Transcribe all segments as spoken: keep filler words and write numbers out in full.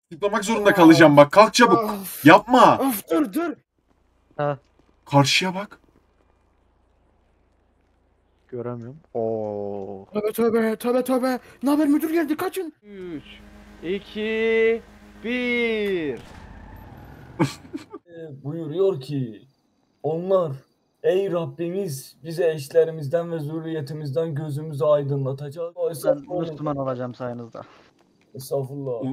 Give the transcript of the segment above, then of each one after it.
Tıklamak zorunda kalacağım bak. Kalk çabuk. Of, Yapma. of, dur dur. Ha, Karşıya bak. göremiyorum. Oo. Tövbe tövbe tövbe tövbe. Ne haber, müdür geldi, kaçın. üç, iki, bir. E, buyuruyor ki onlar ey Rabbimiz bize eşlerimizden ve zürriyetimizden gözümüzü aydınlatacak. Ben Estağfurullah. Müslüman olacağım sayenizde. Estağfurullah.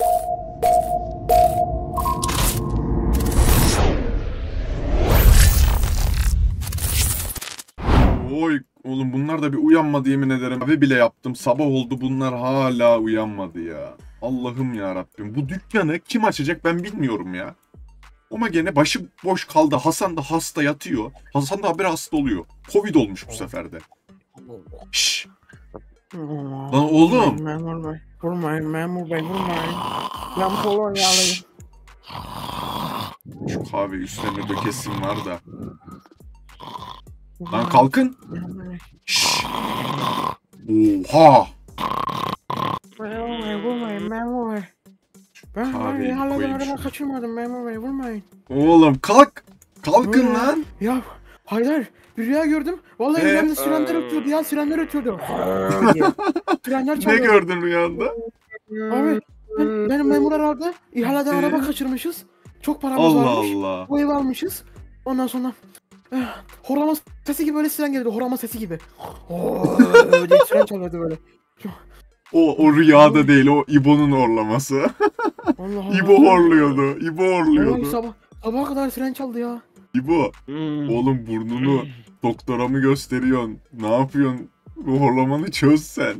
Oy oğlum bunlar da bir uyanmadı yemin ederim. Kahve bile yaptım. Sabah oldu bunlar hala uyanmadı ya. Allah'ım ya Rabbim. Bu dükkanı kim açacak ben bilmiyorum ya. Ama gene başı boş kaldı. Hasan da hasta yatıyor. Hasan da haberi hasta oluyor. Covid olmuş bu sefer de. Şşş. Lan oğlum. Memur bey. Vurmayın memur bey, vurmayın. Ben Polonyalıyım. Şu kahve üstlerine dökesim var da. Lan kalkın. Memur bey. Şşş. Oha. Memur bey, vurmayın memur bey. Ben Kahveyi ben hala koyayım araba şuraya. kaçırmadım memur bey, vurmayın. Oğlum kalk. Kalkın Vurmayın. lan. Ya hayır, bir rüya gördüm. Vallahi Ee? rüyamda sirenler ötüyordu ya, sirenler ötüyordu. Sirenler Ne çalıyordu. gördün rüyanda? Abi ben, benim memur aradı. İhaleden Ee? araba kaçırmışız. Çok paramız Allah varmış. Allah. Bu evi almışız. Ondan sonra eh, horlama sesi gibi böyle siren geliyordu. Horlama sesi gibi. Oo, diye siren çalıyordu böyle. O, o rüyada değil, o İbo'nun horlaması. Allah Allah. İbo horluyordu, İbo Vallahi horluyordu. sabah, sabaha kadar siren çaldı ya. İbo, Hmm. oğlum burnunu doktora mı gösteriyorsun? Ne yapıyorsun? Bu horlamanı çöz sen.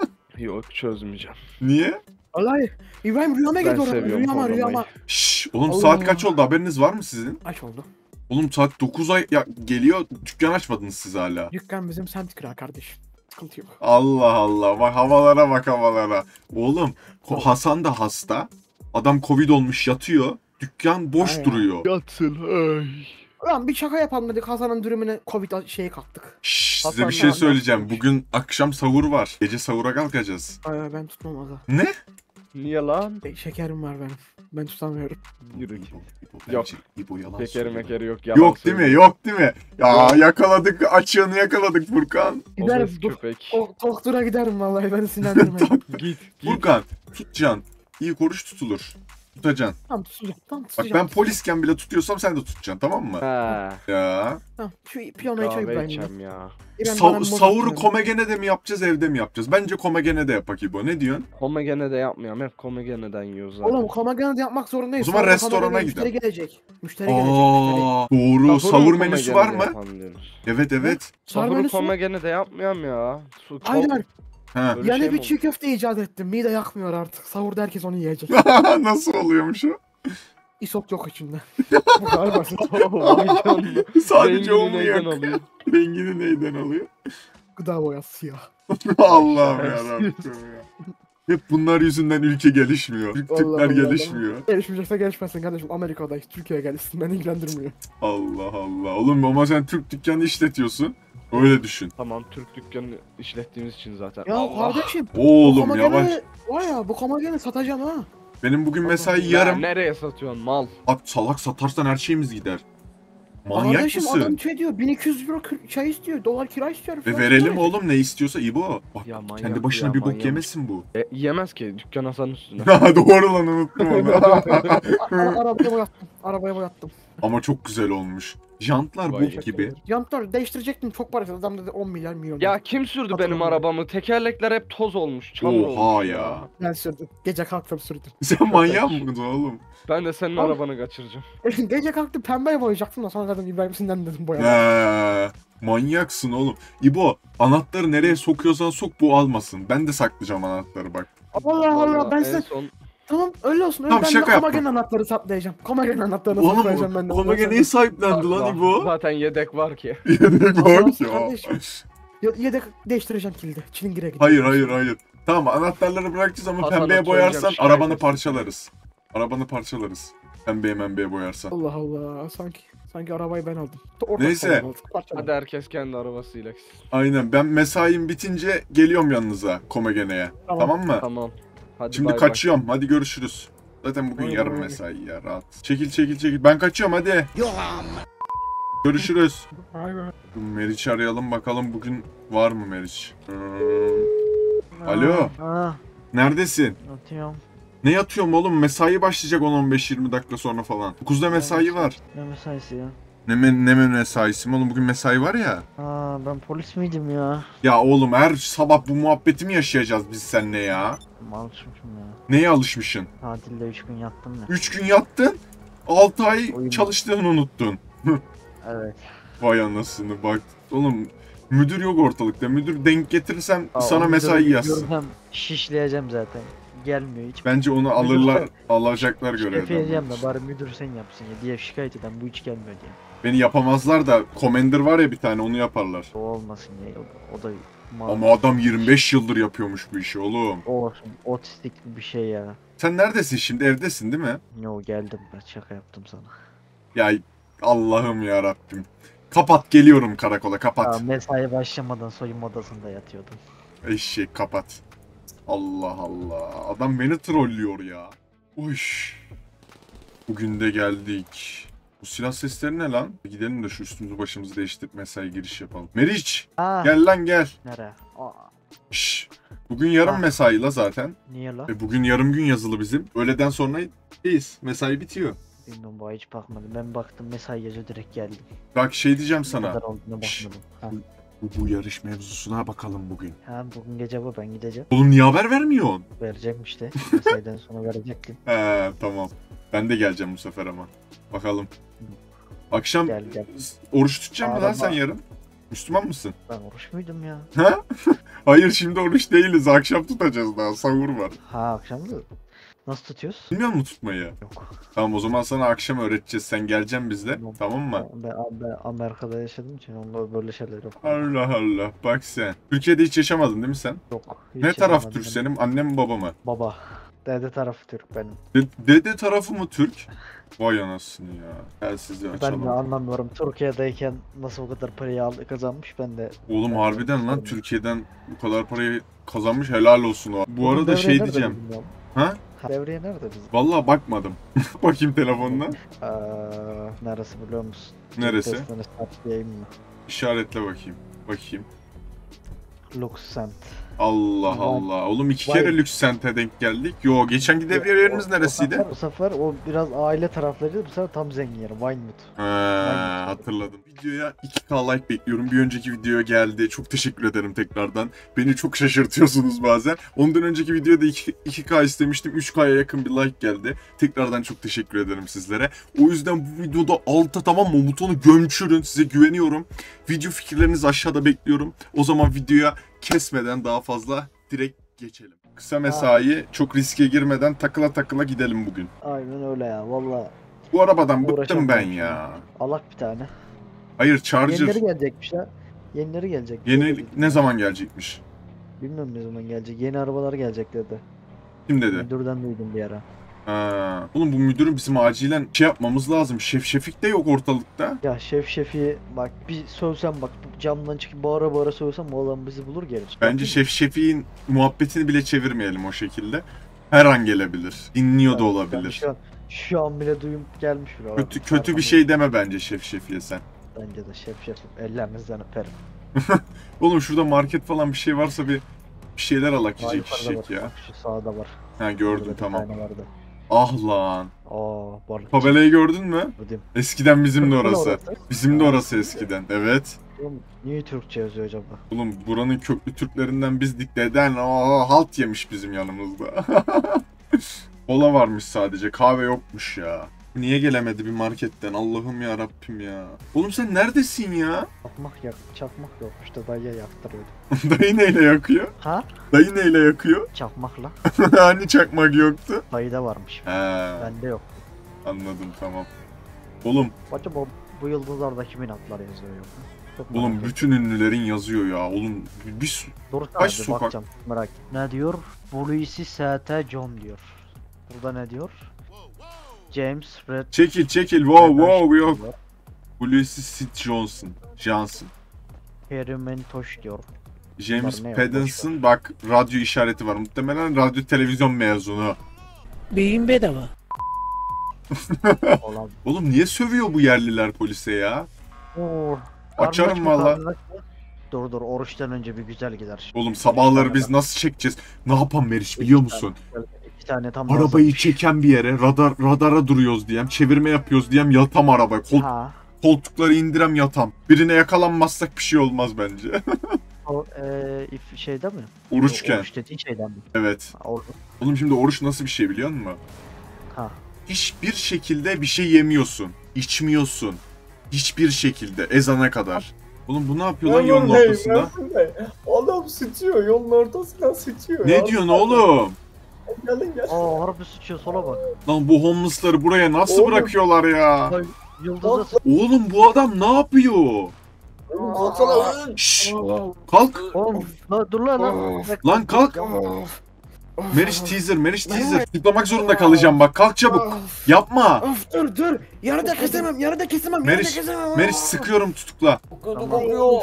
Yok, çözmeyeceğim. Niye? Vallahi İbrahim rüyama Ben geldi oraya. seviyorum Rüyama horlamayı. rüyama. Şşş, oğlum Allah saat Allah. kaç oldu haberiniz var mı sizin? Aç oldu. Oğlum saat dokuz ay ya, geliyor, dükkan açmadınız siz hala. Dükkan bizim semt kira kardeşim. Sıkıntı yok. Allah Allah, bak havalara bak havalara. Oğlum Ko- Hasan da hasta. Adam Covid olmuş yatıyor. Dükkan boş Aynen. duruyor. Yatsın. Ay. Ulan bir şaka yapalım dedik, Hasan'ın dürümüne Covid şeye kalktık. Şşş, size Hasan bir şey ne söyleyeceğim. anlatmış? Bugün akşam sahur var. Gece sahura kalkacağız. Ay, ben tutmam aga. Ne? Niye lan? E, Şekerim var benim. Ben tutamıyorum. Yürü İbo, git. İbo, Yok. bence İbo yalan Şekeri söylüyor. mekeri yok. Yalan Yok değil mi? söylüyor. Yok değil mi? Ya yakaladık, açığını yakaladık Furkan. Giderim. Obez Do köpek. o- doktora giderim vallahi, beni sinirlendirmeyin. Git. Git. Furkan, tutacaksın. İyi konuş tutulur. Tutacaksın. Tamam tutacağım. Tamam Bak tutacağım. ben polisken bile tutuyorsam sen de tutacaksın, tamam mı? Ha. Ya. Tamam. Şu piyanoyu çay Kahve İbrahim'le. içeceğim ya. İbrahim Sa- bana mor sahuru verin. Komegene'de mi yapacağız, evde mi yapacağız? Bence Komegene'de yapak İbo. Ne diyorsun? Komegene de yapmıyorum. Hep komegeneden yiyoruz zaten. Oğlum komagana da yapmak zorundayız. O zaman Sonra restorana komagana gidelim. Müşteri gelecek. Müşteri gelecek. Müşteri. Aa, doğru. Sahuru Sahur menüsü var komegenede mı? yapalım diyoruz. Evet evet. Sahur Sahuru menüsü var. komegene de yapmıyorum ya. Su, çok- Aynen. Ha. Öyle şey Yani mi bir olur? çiğ köfte icat ettim. Mide yakmıyor artık. Sahurda herkes onu yiyecek. Nasıl oluyormuş o? İsot yok içinde. Bu kadar basit. Vay canına. Sadece o Rengini mu neyden yak? alıyor? Rengini neyden alıyor? Gıda boyası ya. Allah'ım yarabbim ya. Hep bunlar yüzünden ülke gelişmiyor. Türk Allah Türkler Allah. gelişmiyor. Gelişmeyecekse gelişmesin kardeşim. Amerika'dayız. Türkiye'ye gelişsin. Beni ilgilendirmiyor. Allah Allah. Oğlum ama sen Türk dükkanı işletiyorsun. Öyle düşün. Tamam, Türk dükkanı işlettiğimiz için zaten. Ya Allah. kardeşim. Oğlum bu yavaş. komageni- Var ya, bu komageni satacağım ha. Benim bugün mesai Ya yarım. nereye satıyorsun mal? At salak satarsan her şeyimiz gider. Manyak Kardeşim mısın? adam şey diyor, bin iki yüz euro kır- şey istiyor. Dolar kira istiyor. Ve falan. verelim oğlum ne istiyorsa İbo. Bak Ya manyak kendi başına ya, bir bok manyak. yemesin bu. E, yemez ki, dükkan Hasan'ın üstüne. Doğru lan unuttum onu. A- a- arabaya boyattım. Arabaya boyattım. Ama çok güzel olmuş. Jantlar Vay bok be. gibi. Jantlar değiştirecektim, çok parası. Adam dedi on milyar milyon. Ya kim sürdü benim Hatırlamıyorum. arabamı? Tekerlekler hep toz olmuş, çamur Oha olmuş ya. Ben sürdüm. Gece kalktım sürdüm. Sen manyak mısın oğlum? Ben de senin Al. arabanı kaçıracağım. Gece kalktım pembeye boyayacaktım da sonra dedim İbrahim sinden dedim boyama. He, manyaksın oğlum. İbo anahtarı nereye sokuyorsan sok bu almasın. Ben de saklayacağım anahtarı bak. Allah Allah, Vallahi ben en size son tamam öyle olsun. Öyle Tamam, ben şaka de yapma. komagen anahtarı saplayacağım. Komagen anahtarını saplayacağım ben Oğlum de. Komege neyi sahiplendi lan Bak, İbo? zaten yedek var ki. Yedek var Allah'ım ki ya. kardeşim. Ye- Yedek değiştireceğim kilidi. Çilingire gideceğim. Hayır hayır hayır. Tamam anahtarları bırakacağız ama Hasan'a pembeye söyleyeceğim, boyarsan şikayet arabanı etsin. parçalarız. Arabanı parçalarız. Pembeye membeye boyarsan. Allah Allah, sanki sanki arabayı ben aldım. Ortak Neyse. sayılır artık, parçaladım. Hadi herkes kendi arabasıyla gitsin. Aynen ben mesaim bitince geliyorum yanınıza Komegene'ye. Tamam. Tamam mı? Tamam. Hadi Şimdi bay bay. kaçıyorum. Hadi görüşürüz. Zaten bugün Oy, yarım oy. mesai ya, rahat. Çekil çekil çekil. Ben kaçıyorum hadi. Görüşürüz. Vay be. Meriç'i arayalım bakalım bugün var mı Meriç? Hmm. Alo. Ah, Neredesin? atıyorum. Ne yatıyorum oğlum? Mesai başlayacak on on beş yirmi dakika sonra falan. dokuzda mesai var. Ne mesaisi ya? Ne, me ne mesaisi mi oğlum? Bugün mesai var ya. Aa, ben polis miydim ya? Ya oğlum her sabah bu muhabbeti mi yaşayacağız biz seninle ya? Alışmışım ya. Neye alışmışsın? Tatilde üç gün yattım ya. üç gün yattın, altı ay Uyumadım. çalıştığını unuttun. Evet. Vay anasını bak. Oğlum müdür yok ortalıkta. Müdür denk getirirsem Aa, sana onu mesai görür- yazsın. görürsem şişleyeceğim zaten. Gelmiyor hiç. Bence onu Müdür alırlar, sen- alacaklar Şikayet görevden. edeceğim de bari müdür sen yapsın ya diye şikayet eden bu hiç gelmiyor diye. Beni yapamazlar da Commander var ya bir tane onu yaparlar. O olmasın ya. O, o da Ama adam yirmi beş yıldır yapıyormuş bu işi oğlum. O olsun. Otistik bir şey ya. Sen neredesin şimdi? Evdesin değil mi? Yo geldim ben şaka yaptım sana. Ya Allah'ım ya Rabbim. Kapat geliyorum karakola kapat. Aa, mesai başlamadan soyunma odasında yatıyordum. Eşek kapat. Allah Allah. Adam beni trollüyor ya. Uş. Bugün de geldik. Bu silah sesleri ne lan? Gidelim de şu üstümüzü başımızı değiştirip mesai giriş yapalım. Meriç Aa, gel lan gel. nere? Aa, Şş. Bugün yarım Ah. mesai la zaten. niye la? E bugün yarım gün yazılı bizim. Öğleden sonra biz mesai bitiyor. Bilmiyorum bu hiç bakmadım. Ben baktım mesai yazıyor direkt geldim. Bak şey diyeceğim Ne sana. kadar olduğuna Şşş. bakmadım. Ha. Bu, bu yarış mevzusuna bakalım bugün. ha bugün gece bu ben gideceğim. Oğlum niye haber vermiyorsun? Vereceğim işte. Mesaiden sonra verecektim. He tamam. Ben de geleceğim bu sefer ama. Bakalım. Akşam Gel gel. oruç tutacağım mı lan Arama. sen yarın? Müslüman mısın? Ben oruç muydum ya? Ha? Hayır şimdi oruç değiliz. Akşam tutacağız daha. Sahur var. Ha akşam da. Nasıl tutuyoruz? Bilmiyor musun tutmayı? Yok. Tamam o zaman sana akşam öğreteceğiz. Sen geleceksin bizle. Tamam. Tamam mı? Ben, ben Amerika'da yaşadığım için onda böyle şeyler yok. Allah Allah. Bak sen. Türkiye'de hiç yaşamadın değil mi sen? Yok. hiç Ne taraf yaşamadım Türk ben. senin? Annem mi baba mı? Baba. Dede tarafı Türk benim. De- dede tarafı mı Türk? Vay anasını ya. Gel sizi Ben açalım. de anlamıyorum. Türkiye'deyken nasıl o kadar parayı aldı kazanmış ben de. Oğlum Ben harbiden lan de- Türkiye'den bu kadar parayı kazanmış helal olsun o. Bu arada Devriye şey nerede diyeceğim. bilmiyorum. Ha? Devriye nerede bizim? Vallahi bakmadım. Bakayım telefonuna. Ee, neresi biliyor musun? Neresi? Testini satayım mı? İşaretle bakayım. Bakayım. Luxent. Allah Vay. Allah. Oğlum iki Vay. kere lüks sente denk geldik. Yo geçenki devriye yerimiz neresiydi? O sefer, o sefer o biraz aile taraflarıydı. Bu sefer tam zengin yeri. Vinewood. Ha, hatırladım. Videoya iki K like bekliyorum. Bir önceki videoya geldi. Çok teşekkür ederim tekrardan. Beni çok şaşırtıyorsunuz bazen. Ondan önceki videoda iki K istemiştim. üç K'ya yakın bir like geldi. Tekrardan çok teşekkür ederim sizlere. O yüzden bu videoda alta tamam mı butonu gömçürün. Size güveniyorum. Video fikirlerinizi aşağıda bekliyorum. O zaman videoya kesmeden daha fazla direkt geçelim. Kısa mesai, çok riske girmeden takıla takıla gidelim bugün. Aynen öyle ya. Valla Bu arabadan bıktım Uğraşamam ben şimdi. ya. alak bir tane. Hayır Charger Yenileri gelecekmiş ha. Yenileri gelecek. yeni ne zaman gelecekmiş? Bilmiyorum ne zaman gelecek. Yeni arabalar gelecek dedi. Kim dedi? Müdürden duydum bir ara. Ha. Oğlum bu müdürün bizim acilen şey yapmamız lazım. Şef şefik de yok ortalıkta. Ya şef şefi bak bir sövsem bak camdan çıkıp bağıra bağıra sövsem o adam bizi bulur gelir. Bence şef şefiğin muhabbetini bile çevirmeyelim o şekilde. Her an gelebilir. Dinliyor da Yani olabilir. Şu an, şu an bile duyum gelmiş bile. Kötü kötü bir şey deme bence şef şefiye sen. Bence de şef şefim. Ellerinizden öperim. Oğlum şurada market falan bir şey varsa bir bir şeyler alak Aa, yiyecek yukarıda içecek var. ya. Bak şu sağda var. Ha gördüm Burada bir tamam. tane vardı. Ah lan. Aa balık. Tabelayı gördün mü? Gördüm. Eskiden bizim de Burada orası. Bizim de orası eskiden. Evet. Oğlum, niye Türkçe yazıyor acaba? Oğlum buranın köklü Türklerinden bizdik deden o halt yemiş bizim yanımızda. Kola varmış sadece kahve yokmuş ya. Niye gelemedi bir marketten Allah'ım ya Rabbim ya. Oğlum sen neredesin ya? Çakmak yak, çakmak yokmuş da dayıya yaktırıyordu. Dayı neyle yakıyor? Ha? Dayı neyle yakıyor? Çakmakla. Hani çakmak yoktu? Dayıda varmış. He Bende yok. anladım tamam. Oğlum Acaba bu, bu yıldızlarda kimin adları yazıyor yok mu? Çok merak oğlum ettim. bütün ünlülerin yazıyor ya. Oğlum bir, bir Dur kaç sadece sokak- bakacağım merak. Ne diyor? Hulusi S T John diyor. Burada ne diyor? James Red. çekil çekil wow wow yok. diyor. Hulusi Sid Johnson. Johnson. Harry Mentoş diyor. James Bunlar ne ya, Pattinson bak radyo işareti var. Muhtemelen radyo televizyon mezunu. Beyin bedava. Olan. Oğlum niye sövüyor bu yerliler polise ya? Oo. Açarım karnın aç mı, valla. karnın aç mı? Dur dur, oruçtan önce bir güzel gider. Oğlum sabahları biz nasıl çekeceğiz? Ne yapan Meriç biliyor musun? İki tane tam Arabayı lazım. çeken bir yere radar radara duruyoruz diyem, çevirme yapıyoruz diyem, yatam arabaya. Kol, Ha. koltukları indirem yatam. Birine yakalanmazsak bir şey olmaz bence. O eee if şeyde mi? Oruçken. Oruç dediğin şeyden mi? Evet. Ha, or- Oğlum şimdi oruç nasıl bir şey biliyor musun? ha. Hiçbir şekilde bir şey yemiyorsun. İçmiyorsun. Hiçbir şekilde ezana kadar. Oğlum bu ne yapıyor lan yolun Memur Bey, ortasında? Memur Bey. Adam sıçıyor yolun ortasından sıçıyor. Ne ya. diyorsun oğlum? Gelin gel. Aa, harbi sıçıyor, sola bak. Lan bu homeless'ları buraya nasıl Oğlum. bırakıyorlar ya? Ay, Yıldız'a sıç. Oğlum bu adam ne yapıyor? Kalksana. Şşş, kalk. Oğlum la, dur lan lan. Lan kalk. Meriç teaser, Meriç teaser. Tıklamak zorunda kalacağım bak. Kalk çabuk. Yapma. Of dur dur. Yarıda kesemem, yarıda kesemem, yarıda Meriç, kesemem. Meriç sıkıyorum tutukla. Kötü Tamam. kokuyor.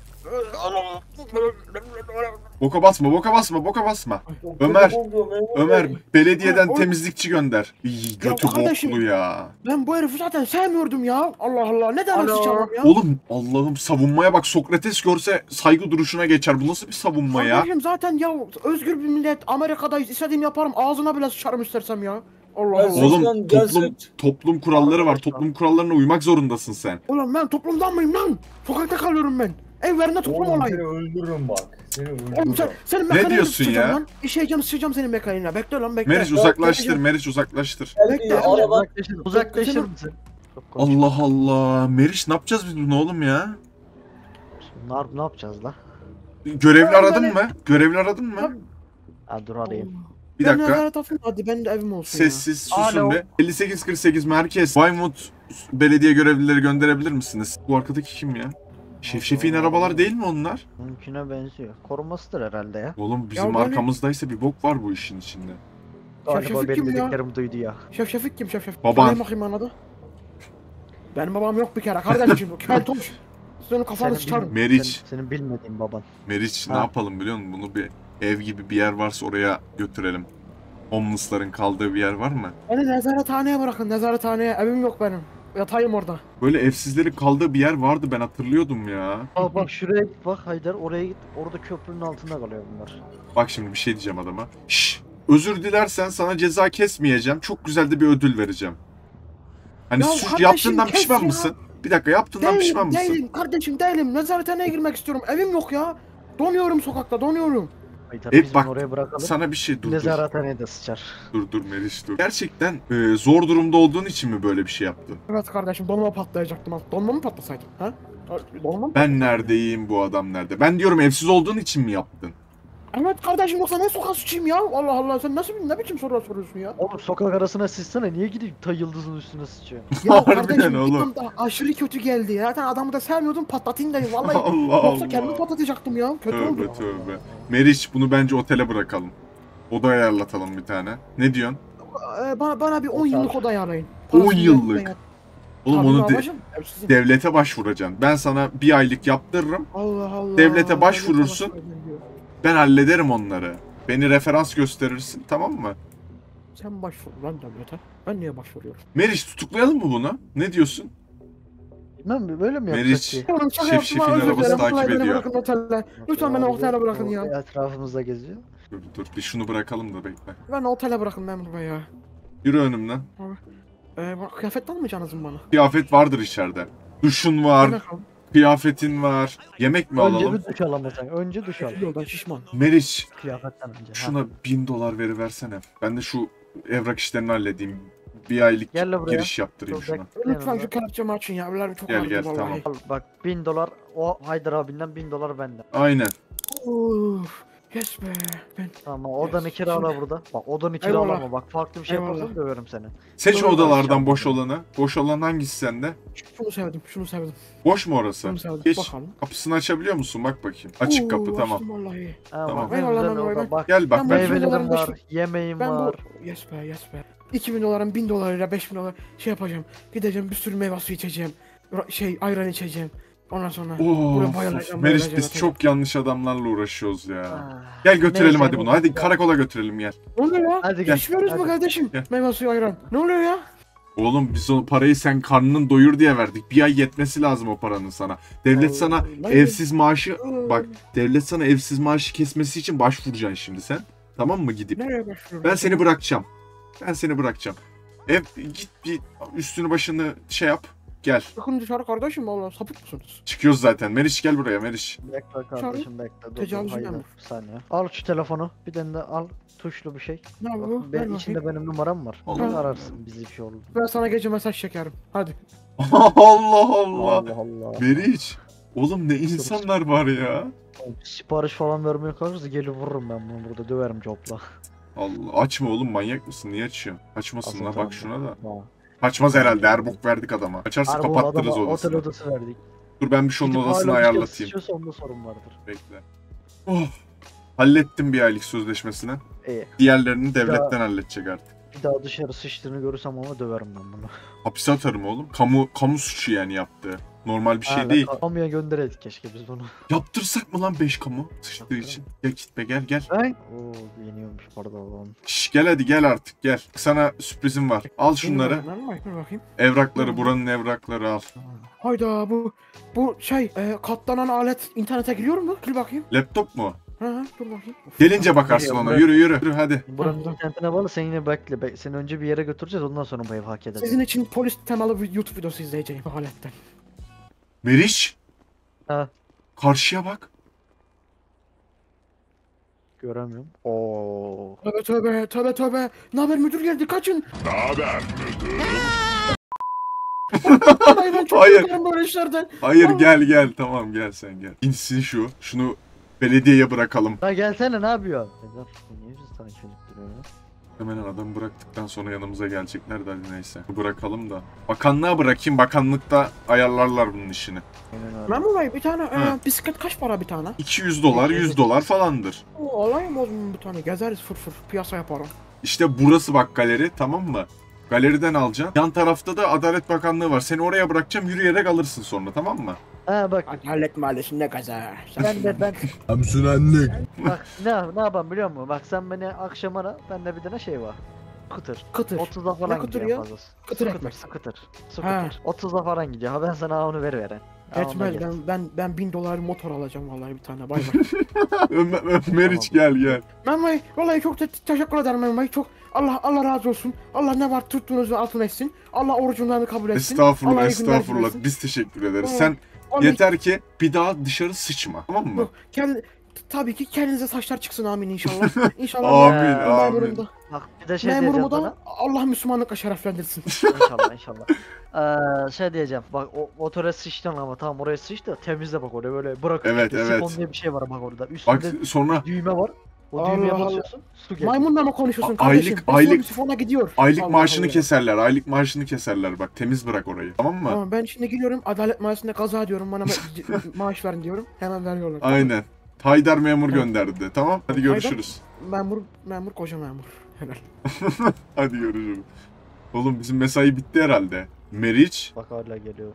Boka basma, boka basma, boka basma. Çok Ömer, kötü kokuyor, memur Ömer bey. belediyeden Oğlum. temizlikçi gönder. İyi götü kardeşim. boklu ya. Ben bu herifi zaten sevmiyordum ya. Allah Allah. Ne demek Alo. sıçamam ya? Oğlum Allah'ım savunmaya bak, Sokrates görse saygı duruşuna geçer. Bu nasıl bir savunma ya? Kardeşim zaten ya özgür bir millet. Amerika'dayız. İstediğimi yaparım. Ağzına bile sıçarım istersem ya. Allah Ben Allah. sus- Oğlum lan, gel toplum sıç. toplum kuralları var. Arkadaşlar. Toplum kurallarına uymak zorundasın sen. Ulan ben toplumdan mıyım lan? Sokakta kalıyorum ben. Evlerinde toplum Oğlum olayım. seni öldürürüm bak. Seni Oğlum öldürürüm. sen, senin mekaniğini diyorsun sıçacağım ya? lan. İşeyeceğim sıçacağım senin mekaniğine. Bekle lan bekle. Meriç uzaklaştır, Meriç uzaklaştır. Geldi, Bekle, araba. Uzaklaşır, uzaklaşır mısın? Çok konuşma. Allah Allah. Meriç ne yapacağız biz bunu oğlum ya? Ne, yap- ne yapacağız la? Görevli Ben aradın böyle- mı? Görevli aradın mı? Ha, dur arayayım. Bir Ben dakika. nezaret atayım, hadi benim de evim olsun ya. Sessiz susun Alo. be. elli sekiz kırk sekiz merkez. Vinewood belediye görevlileri gönderebilir misiniz? Bu arkadaki kim ya? Şef Şefik'in arabalar değil mi onlar? Mümküne benziyor. Korumasıdır herhalde ya. Oğlum bizim Ya böyle- arkamızdaysa bir bok var bu işin içinde. Galiba Şefik benim kim ya? dediklerimi duydu ya. Şef Şefik kim Şef Şefik? Baban. Söyle bakayım bana da. Benim babam yok bir kere kardeşim. Keltoş. Senin kafanı Senin sıçarım. bil- Meriç. Senin, senin bilmediğin baban. Meriç ne Ha. yapalım biliyor musun? Bunu bir ev gibi bir yer varsa oraya götürelim. Homeless'ların kaldığı bir yer var mı? Beni nezarethaneye bırakın nezarethaneye. Evim yok benim. Yatayım orada. Böyle evsizlerin kaldığı bir yer vardı, ben hatırlıyordum ya. Bak bak şuraya git bak Haydar, oraya git. Orada köprünün altında kalıyor bunlar. Bak şimdi bir şey diyeceğim adama. Şşş, özür dilersen sana ceza kesmeyeceğim. Çok güzel de bir ödül vereceğim. Hani Ya suç kardeşim, yaptığından kes pişman ya. mısın? Bir dakika, yaptığından pişman Değilim, mısın? değilim kardeşim değilim. Nezarethaneye girmek istiyorum. Evim yok ya. Donuyorum sokakta, donuyorum. Haydar E biz bak, bunu oraya bırakalım. Sana bir şey dur dur. Nezarethaneye de sıçar. Dur dur Meriç dur. Gerçekten e, zor durumda olduğun için mi böyle bir şey yaptın? Evet kardeşim donma patlayacaktım. Donma mı patlasaydım? Ha? Donma mı? Ben neredeyim, bu adam nerede? Ben diyorum evsiz olduğun için mi yaptın? Evet kardeşim yoksa ne sokağa sıçayım ya? Allah Allah sen nasıl ne biçim sorular soruyorsun ya? Oğlum sokak arasına sıçsana, niye gidip ta yıldızın üstüne sıçıyor? Ya Harbiden kardeşim oğlum. oğlum. Da aşırı kötü geldi. Zaten adamı da sevmiyordum patlatayım dedim vallahi. Allah Yoksa Allah. kendimi patlatacaktım ya. Kötü oldu. Tövbe tövbe. Meriç bunu bence otele bırakalım. Oda ayarlatalım bir tane. Ne diyorsun? Ee, bana, bana bir on Otel. yıllık oda ayarlayın. on Parasını yıllık. vermeyin. Oğlum Tabii onu de- babacım, evsizim. devlete başvuracaksın. Ben sana bir aylık yaptırırım. Allah Allah. devlete başvurursun. Devlete başvurursun. Ben hallederim onları. Beni referans gösterirsin, tamam mı? Sen başvur lan devlete. Ben niye başvuruyorum? Meriç tutuklayalım mı bunu? Ne diyorsun? Bilmem mi, böyle mi yapacak Meriç. ki? Oğlum şaka Şef yaptım ha, Şef'in özür arabası dilerim. takip Vallahi beni ediyor. bırakın otelde. Lütfen beni otele bırakın ya. Etrafımızda geziyor. Dur dur bir şunu bırakalım da bekle. Beni otele bırakın memur bey ya. Yürü önümden. Ee, bak, kıyafet almayacaksınız mı bana? Kıyafet vardır içeride. Duşun var, Yemek al. kıyafetin var. Yemek mi Önce alalım? bir duş alalım sen. Önce duş al. Yoldan şişman. Meriç Kıyafetten önce. Ha. şuna bin dolar veriversene. Ben de şu evrak işlerini halledeyim. Bir aylık Gel la buraya. giriş yaptırayım Dur, şuna. bek- Lütfen yanımda. şu kelepçemi açın ya. Evler çok Gel, ağrıdı gel, vallahi. tamam. Al bak, bin dolar o Haydar abinden, bin dolar benden. Aynen. Uf. Yes be. Ben Tamam, odanı Yes, kirala şimdi- burada. Bak odanı Eyvallah. kiralama, bak farklı bir şey Eyvallah. yaparsan döverim seni. Seç Doğru, odalardan doğru. boş olanı. Boş olan hangisi sende? şunu sevdim. Şunu sevdim. Boş mu orası? Şunu sevdim. Geç. Bakalım. Kapısını açabiliyor musun? Bak bakayım. Açık kapı Oo, tamam. açtım vallahi. Ha, Tamam. bak ne Eyvallah güzel lan, oda. eyvallah. Bak Gel bak. Ben bu- meyvelerim doların var, başı- yemeğim Ben var. bu... Yes be yes be. iki bin doların bin dolarıyla beş bin dolar şey yapacağım. Gideceğim bir sürü meyve suyu içeceğim. Ra- Şey ayran içeceğim. Ondan sonra buraya Of, bayılacağım. Meriç bayılacağım, biz atacağım. çok yanlış adamlarla uğraşıyoruz ya. Ah. Gel götürelim Neyse, hadi bunu. Hadi karakola götürelim gel. Ne oluyor ya? Hadi gel. İçmiyoruz mu hadi. kardeşim? Gel. Meyve suyu ayran. Ne oluyor ya? Oğlum biz o parayı sen karnının doyur diye verdik. Bir ay yetmesi lazım o paranın sana. Devlet sana Allah. evsiz maaşı bak devlet sana evsiz maaşı kesmesi için başvuracaksın şimdi sen. Tamam mı gidip? Nereye başlıyoruz? Ben seni bırakacağım. Ben seni bırakacağım. Ev git bir üstünü başını şey yap. Gel. Bakın dışarı kardeşim valla sapık mısınız? Çıkıyoruz zaten. Meriç gel buraya Meriç. Bekle kardeşim bekle. Dur, dur, Tecavüz hayır, memur. bir saniye. Al şu telefonu. Bir tane de al tuşlu bir şey. Ne Bak, bu? Ver ben, bakayım. içinde benim numaram var. Allah. Onu ararsın bizi bir şey olur. Ben sana gece mesaj çekerim. Hadi. Allah Allah. Allah Allah. Meriç. Oğlum ne insanlar var ya. Sipariş falan vermeye kalırsa gelir vururum ben bunu burada döverim copla. Allah açma oğlum manyak mısın? Niye açıyorsun? Açmasın Asıl la tamam. bak şuna da. Ha. Açmaz herhalde. Erbuk verdik adama. Açarsa Harbi o kapattırırız adama odasını. Otel odası verdik. Dur ben bir şunun Gidip odasını hala bir şey ayarlatayım. sıçıyorsa onda sorun vardır. Bekle. Oh. Hallettim bir aylık sözleşmesini. İyi. Diğerlerini devletten halledecek artık. Bir daha dışarı sıçtığını görürsem ona döverim ben bunu. Hapise atarım oğlum. Kamu kamu suçu yani yaptığı. Normal bir şey Hala değil. Kamuya göndereydik keşke biz bunu. Yaptırsak mı lan beş kamu sıçtığı Yaptıralım. için? Gel git be gel gel. Ben? Oo yeniyormuş pardon. Şş, gel hadi gel artık gel. Sana sürprizim var. Al şunları. Dur bakayım, dur bakayım. Evrakları buranın evrakları al. Hayda bu bu şey e, katlanan alet internete giriyor mu? Gir bakayım. Laptop mu? Hı hı dur bakayım. Gelince bakarsın Geliyor, ona. bırak. Yürü yürü. Yürü hadi. Buranın Tamam. internetine bağlı sen yine bekle. Be- seni önce bir yere götüreceğiz ondan sonra bu evi hak ederiz. Sizin için polis temalı bir YouTube videosu izleyeceğim bu aletten. Meriç. Ha. Karşıya bak. Göremiyorum. Oo. Tövbe tövbe tövbe tövbe. Ne haber müdür geldi kaçın. Ne haber müdür? Hayır ben çok Hayır. korkarım böyle işlerden. Hayır Tamam. gel gel. Tamam gel sen gel. İnsin şu. Şunu belediyeye bırakalım. Ha gelsene ne yapıyor? Neden? Niye bizi takip edip duruyor ya? Hemen adamı bıraktıktan sonra yanımıza gelecekler de hadi neyse. Bırakalım da. Bakanlığa bırakayım. Bakanlıkta ayarlarlar bunun işini. Aynen öyle. Memur Bey bir tane Hı. e, bisiklet kaç para bir tane? iki yüz dolar, yüz dolar falandır. Oo, alayım o zaman bir tane gezeriz fır fır piyasa yaparım. İşte burası bak galeri tamam mı? Galeriden alacaksın. Yan tarafta da Adalet Bakanlığı var. Seni oraya bırakacağım yürüyerek alırsın sonra tamam mı? Ha bak Adalet Mahallesi'nde gaza. ben de ben Hamsünenlik. bak ne ne yapalım biliyor musun? Bak sen beni akşam ara bende bir tane şey var. Kıtır. Kıtır. otuzda falan kıtır gidiyor ya? fazlası. Kıtır Scooter, ekmek. Scooter. Ha. Scooter. otuzda falan gidiyor. Ha ben sana onu ver veren. Ha, onunla Etmez gel. ben, ben, ben bin dolar motor alacağım vallahi bir tane bay bay. Ömer, Ömer hiç gel gel. Memur Bey vallahi çok te- teşekkür ederim Memur Bey. Çok Allah Allah razı olsun. Allah ne var tuttuğunuzu altın etsin. Allah orucunlarını kabul etsin. Estağfurullah Allah iyi günler estağfurullah. versin. Biz teşekkür ederiz. Tamam. Sen Vallahi- yeter ki bir daha dışarı sıçma tamam mı? Yok, kendi, tabii ki kendinize saçlar çıksın amin inşallah. İnşallah. Amin Ya, amin. Memurumu da, Bak bir de şey diyeceğim memurumu sana. da Allah Müslümanlıkla şereflendirsin. İnşallah inşallah. Ee, şey diyeceğim. Bak o motora sıçtın ama tamam oraya sıç da temizle bak oraya böyle bırak. Evet, işte, evet. Sifon diye bir şey var bak orada. Bak Üstünde sonra düğme var. O Allah düğmeye Allah. basıyorsun. Su geliyor. Maymunla mı konuşuyorsun A- kardeşim? aylık- Sifon aylık- sifona gidiyor. aylık Allah maaşını Allah. keserler. Aylık maaşını keserler bak. Temiz bırak orayı. Tamam mı? Tamam ben şimdi gidiyorum Adalet Mahallesi'nde kaza diyorum bana ma- maaş verin diyorum. Hemen veriyorlar. Tamam. Aynen. Haydar memur Tamam. gönderdi. Tamam. Hadi Haydar- görüşürüz. Memur, memur koca memur. Helal. Hadi görüşürüz. Oğlum bizim mesai bitti herhalde. Meriç. Bak hala geliyor.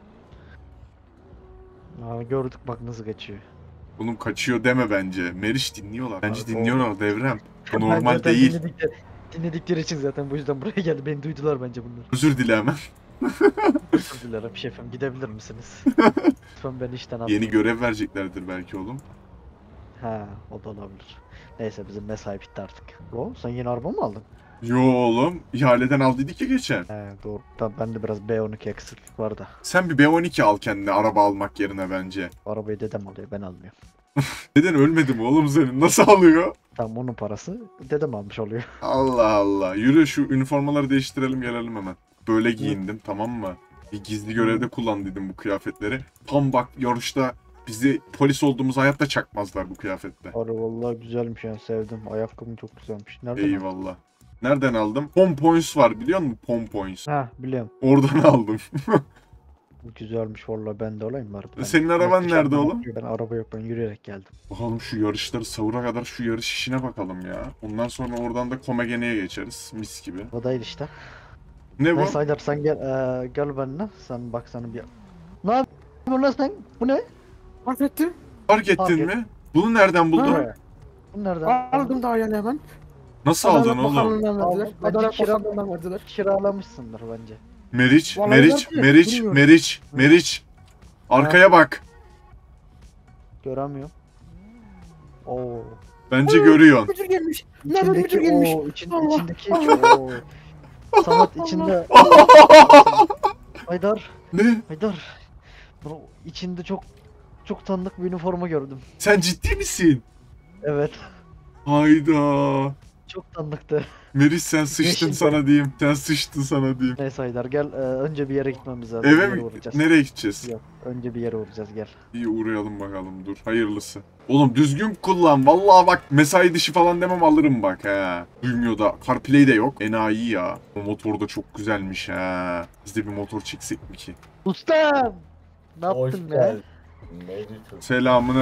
Aa, gördük bak nasıl geçiyor. Oğlum kaçıyor deme bence. Meriç dinliyorlar. Bence Abi, dinliyorlar devrem. Bu Ben normal zaten değil. Dinledikleri, dinledikleri için zaten bu yüzden buraya geldi. Beni duydular bence bunlar. Özür dile hemen. Özür dilerim şefim gidebilir misiniz? Lütfen beni işten atmayın. Yeni görev vereceklerdir belki oğlum. Ha o da olabilir. Neyse bizim mesai bitti artık. O sen yeni araba mı aldın? Yo oğlum. İhaleden aldıydık ya geçen. He doğru. Ben, ben de biraz B on iki eksiklik var da. Sen bir B on iki al kendine araba almak yerine bence. Arabayı dedem alıyor ben almıyorum. Neden ölmedi mi oğlum senin? Nasıl alıyor? Tam onun parası dedem almış oluyor. Allah Allah. Yürü şu üniformaları değiştirelim gelelim hemen. Böyle giyindim tamam mı? Bir gizli görevde kullandıydım bu kıyafetleri. Tam bak yarışta bizi polis olduğumuz hayatta çakmazlar bu kıyafette. Araba vallahi güzelmiş yani sevdim. Ayakkabın çok güzelmiş. Nereden aldın? Eyvallah. Nereden aldım? Pom Points var biliyor musun? Pom Points. Ha biliyorum. Oradan aldım. Bu güzelmiş vallahi ben de olayım bari. Ben- Senin araban Yok, nerede ben- oğlum? Ben araba yok ben yürüyerek geldim. Bakalım şu yarışları savura kadar şu yarış işine bakalım ya. Ondan sonra oradan da Komegene'ye geçeriz. Mis gibi. O değil işte. Ne bu? Neyse Haydar sen gel eee, gel benimle. Sen bak sana bir... Ne yapıyorsun bu ne sen? Bu ne? Fark ettim. Fark ettin Fark mi? Bunu nereden buldun? Ha. Bu nereden? Aldım daha yani hemen. Nasıl aldın Adalet oğlum? Bakanlığı'ndan verdiler. Aldım. Bence Adalet kira- Bakanlığı'ndan verdiler. Kiralamışsındır bence. Meriç, Vallahi Meriç, belki de, Meriç, bilmiyorum. Meriç, Meriç. Arkaya bak. Göremiyorum. Oo. Bence görüyorsun. Müdür gelmiş. Nerede müdür İçindeki gelmiş? o için, Allah, içindeki Allah. o. Samet içinde. Haydar, Ne? Haydar. Bro, içinde çok çok tanıdık bir üniforma gördüm. Sen ciddi misin? Evet. Hayda. Çok tanıdıktı. Meriç sen sıçtın Yeşil sana diyeyim. Sen sıçtın sana diyeyim. Neyse Haydar gel e, önce bir yere gitmemiz lazım. Eve Bir yere mi? uğrayacağız. Nereye gideceğiz? Yok, önce bir yere uğrayacağız gel. İyi uğrayalım bakalım dur. Hayırlısı. Oğlum düzgün kullan. Vallahi bak mesai dışı falan demem alırım bak he. Duymuyor da. CarPlay de yok. Enayi ya. O motor da çok güzelmiş he. Biz de bir motor çeksek mi ki? Ustam! Ne Hoş yaptın ya? geldin. Meriç. Selamun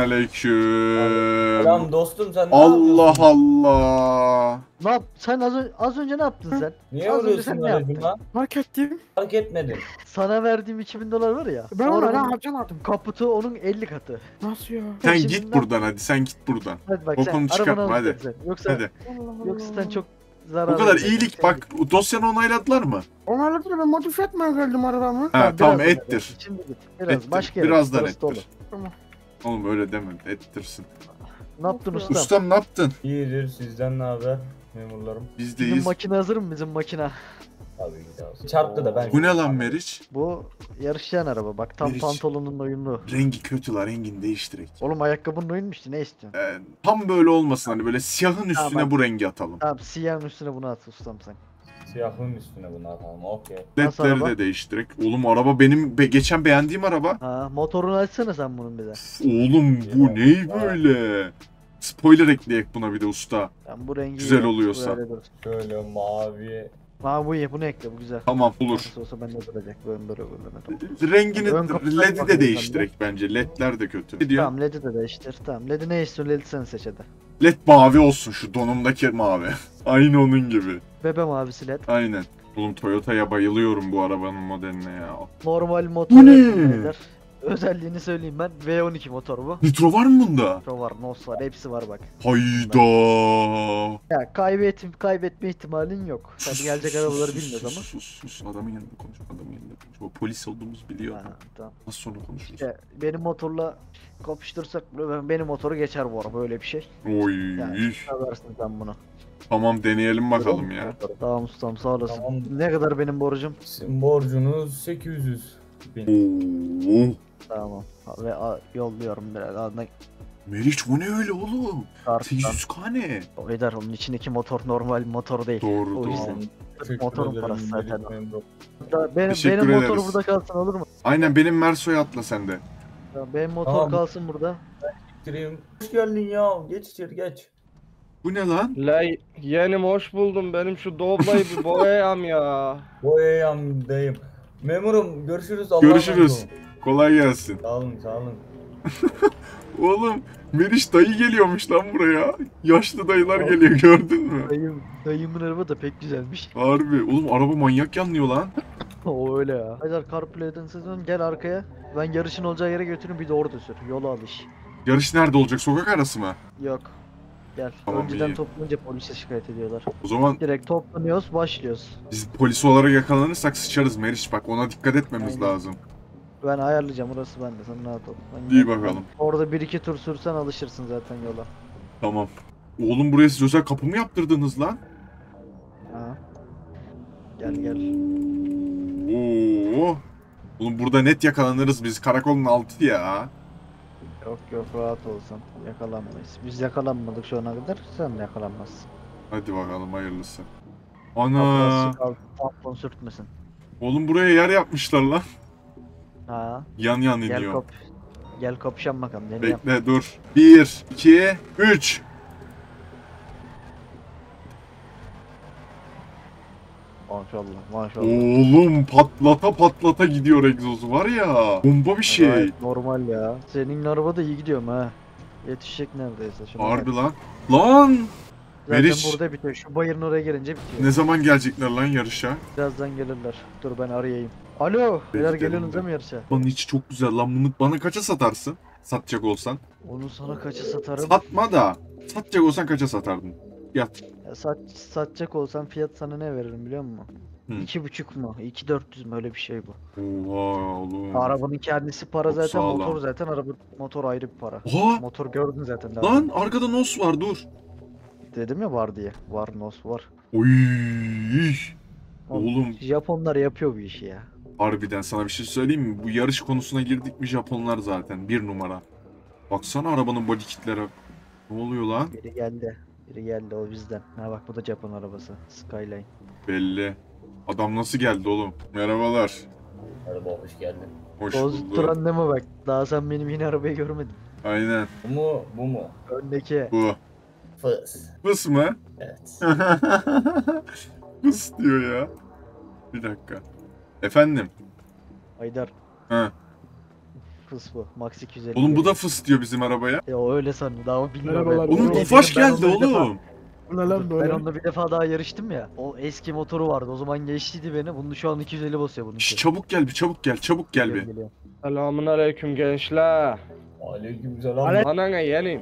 aleyküm. Selam dostum sen ne Allah yapıyorsun? Allah. Ne yap? Sen az, ö- az önce ne yaptın sen? Niye Az önce vuruyorsun sen ne yaptın? aracıma? Fark ettim. Fark etmedim. Sana verdiğim iki bin dolar var ya. Ben o ona ne arabanın yapacağım artık? kaputu onun elli katı. Nasıl ya? Sen Şimdi git ne- buradan hadi sen git buradan. Hadi bak Bokunu sen çıkartma, arabanı hadi. alacaksın sen. Yoksa, Hadi. Allah yoksa sen Allah. çok zarar Bu kadar vereceksin. iyilik Sen bak git. dosyanı onayladılar mı? Onlarla da ben modifiye etmeye geldim arabamı. Ha Tamam, tamam birazdan ettir. hadi. Şimdi git. Biraz Ettir. başka yere. Birazdan Burası dolu. ettir. Tamam. Oğlum öyle deme ettirsin. Ne yaptın Ustam. ustam? Ustam ne yaptın? İyidir sizden ne haber memurlarım? Bizim Bizdeyiz. makine hazır mı bizim makine? Tabii ki de olsun. Çarptı da ben. Bu ne lan Meriç? Bu yarışlayan araba bak tam Meriç. pantolonun uyumlu. Rengi kötü la rengini değiştirek. Oğlum ayakkabının uyumuştu ne istiyorsun? Ee, tam böyle olmasın hani böyle siyahın üstüne Tamam. bu rengi atalım. Tamam siyahın üstüne bunu at ustam sen. Siyahın üstüne bunu atalım. Okey. Nasıl Ledleri araba? de değiştirek. Oğlum araba benim be- geçen beğendiğim araba. Ha motorunu açsana sen bunun bize. Oğlum bu ne böyle? Spoiler ekleyek buna bir de usta. Ben bu rengi Güzel iyi, oluyorsa. böyle dursun. Şöyle mavi. Ha bu iyi bunu ekle bu güzel. Tamam olur. Nasıl olsa bende duracak böyle böyle böyle. Rengini, Ön kapıdan ledi de bakayım değiştirek bence. Ledler de kötü. Ne diyor? Tamam L E D'i de değiştir. Tamam L E D'i ne istiyorsun L E D'i sen seç hadi. Led mavi olsun şu donumdaki mavi. Aynı onun gibi. Bebe mavisi L E D. Aynen. Oğlum Toyota'ya bayılıyorum bu arabanın modeline ya. Normal motor Bu ne? yapımı özelliğini söyleyeyim ben. V on iki motor bu. Nitro var mı bunda? Nitro var, N O S var, hepsi var bak. Hayda. Ya kaybet, kaybetme ihtimalin yok. Tabii Sus, gelecek sus, arabaları sus, bilmiyoruz sus, ama. Sus sus adamın yanında konuş. Adamın yanında konuş. O polis olduğumuzu biliyor. Ha, tamam. Az sonra konuşuruz. İşte benim motorla kapıştırsak ben- benim motoru geçer bu araba öyle bir şey. Oy. Yani seversin sen bunu. Tamam deneyelim bakalım ya. Tamam ustam sağ olasın. Tamam. Ne kadar benim borcum? Sizin borcunuz sekiz yüz bin. Oo. Tamam. Ve a, yolluyorum biraz. Ardından Meriç bu ne öyle oğlum? karttan. sekiz yüz K ne? O eder onun içindeki motor normal bir motor değil. Doğru O doğru. yüzden. Teşekkür Motorun ederim, parası zaten. Meriç memur. Da, benim Teşekkür benim motor ederiz. burada kalsın olur mu? Aynen benim Merso'ya atla sen de. Ya benim motor Tamam. kalsın burada. Bitireyim. Hoş geldin ya. Geç içeri geç. Bu ne lan? La yeğenim hoş buldum. Benim şu Doblo'yu bir boyayam ya. Boyayamdayım. Memurum görüşürüz. Allah'a Görüşürüz. emanet olun. Kolay gelsin. Sağ olun sağ olun. Oğlum Meriç dayı geliyormuş lan buraya. Yaşlı dayılar geliyor gördün mü? Dayım, dayımın araba da pek güzelmiş. Harbi. Oğlum araba manyak yanlıyor lan. O öyle ya. Haydar CarPlay'den sezon gel arkaya. Ben yarışın olacağı yere götürün bir de orada sür. Yola alış. Yarış nerede olacak? Sokak arası mı? Yok. Gel. Tamam, Önceden iyi. toplanınca polise şikayet ediyorlar. O zaman Direkt toplanıyoruz başlıyoruz. biz polis olarak yakalanırsak sıçarız Meriç. Bak ona dikkat etmemiz Aynen. lazım. Ben ayarlayacağım orası bende sen rahat ol. Ben İyi gel- bakalım. Orada bir iki tur sürsen alışırsın zaten yola. Tamam. Oğlum buraya siz özel kapı mı yaptırdınız lan? Ha. Gel gel. Oo. Oğlum burada net yakalanırız biz. Karakolun altı ya. Yok yok rahat olsan yakalanmayız. Biz yakalanmadık şu ana kadar sen de yakalanmazsın. Hadi bakalım hayırlısı. Ablası Ana. kal, tampon sürtmesin. Oğlum buraya yer yapmışlar lan. Ha. Yan yan Gel iniyor. kop. Gel kapışalım bakalım. Ne yap? Bekle dur. Bir, iki, üç. Maşallah maşallah. Oğlum patlata patlata gidiyor egzozu var ya. Bomba bir şey. Gayet normal ya. Senin araba da iyi gidiyor mu ha? Yetişecek neredeyse. Şuna bak. Harbi lan. Lan. Zaten Meriç. burada bitiyor. Şu bayırın oraya gelince bitiyor. Ne zaman gelecekler lan yarışa? Birazdan gelirler. Dur ben arayayım. Alo. Beyler Bekledim geliyorsunuz de. değil mi yarışa? Bana içi çok güzel lan. Bunu bana kaça satarsın? Satacak olsan. Onu sana kaça satarım? Satma da. Satacak olsan kaça satardın? Yat. Ya Sat, satacak olsam fiyat sana ne veririm biliyor musun? Hı. İki buçuk mu? İki dört yüz mü? Öyle bir şey bu. Oha oğlum. Arabanın kendisi para Çok zaten, sağlam. motor zaten, araba motor ayrı bir para. Oha! Motor gördün zaten daha. Lan arkada nos var dur. Dedim ya var diye. Var, nos var. Oy. Oğlum Japonlar yapıyor bu işi ya. harbiden sana bir şey söyleyeyim mi? Bu yarış konusuna girdik mi Japonlar zaten bir numara. Baksana arabanın body kitlere. Ne oluyor lan? Biri geldi. Biri geldi, o bizden. Ha bak, bu da Japon arabası. Skyline. Belli. Adam nasıl geldi oğlum? Merhabalar. Merhaba, hoş geldin. Hoş bulduk. Bozduran ne mi bak? Daha sen benim yeni arabayı görmedin. Aynen. Bu mu? Bu mu? Öndeki. Bu. Fıs. Fıs mı? Evet. Fıs diyor ya. Bir dakika. Efendim. Haydar. Ha. Fıs bu. Max iki yüz elli. Oğlum bu da fıs diyor bizim arabaya. Ya o öyle sanıyor. Daha o bilmiyor. Merhabalar. ben. Oğlum Oğlum, Tofaş Ben geldi onunla bir defa- oğlum. Bu ne lan Ben böyle? onunla bir defa daha yarıştım ya. O eski motoru vardı. O zaman geçtiydi beni. Bunu şu an iki yüz elli basıyor bunun. Şş, çabuk gel bir çabuk gel çabuk gel bir. Selamun aleyküm gençler. Aleykümselam. Ale- Bana ne yeğenim?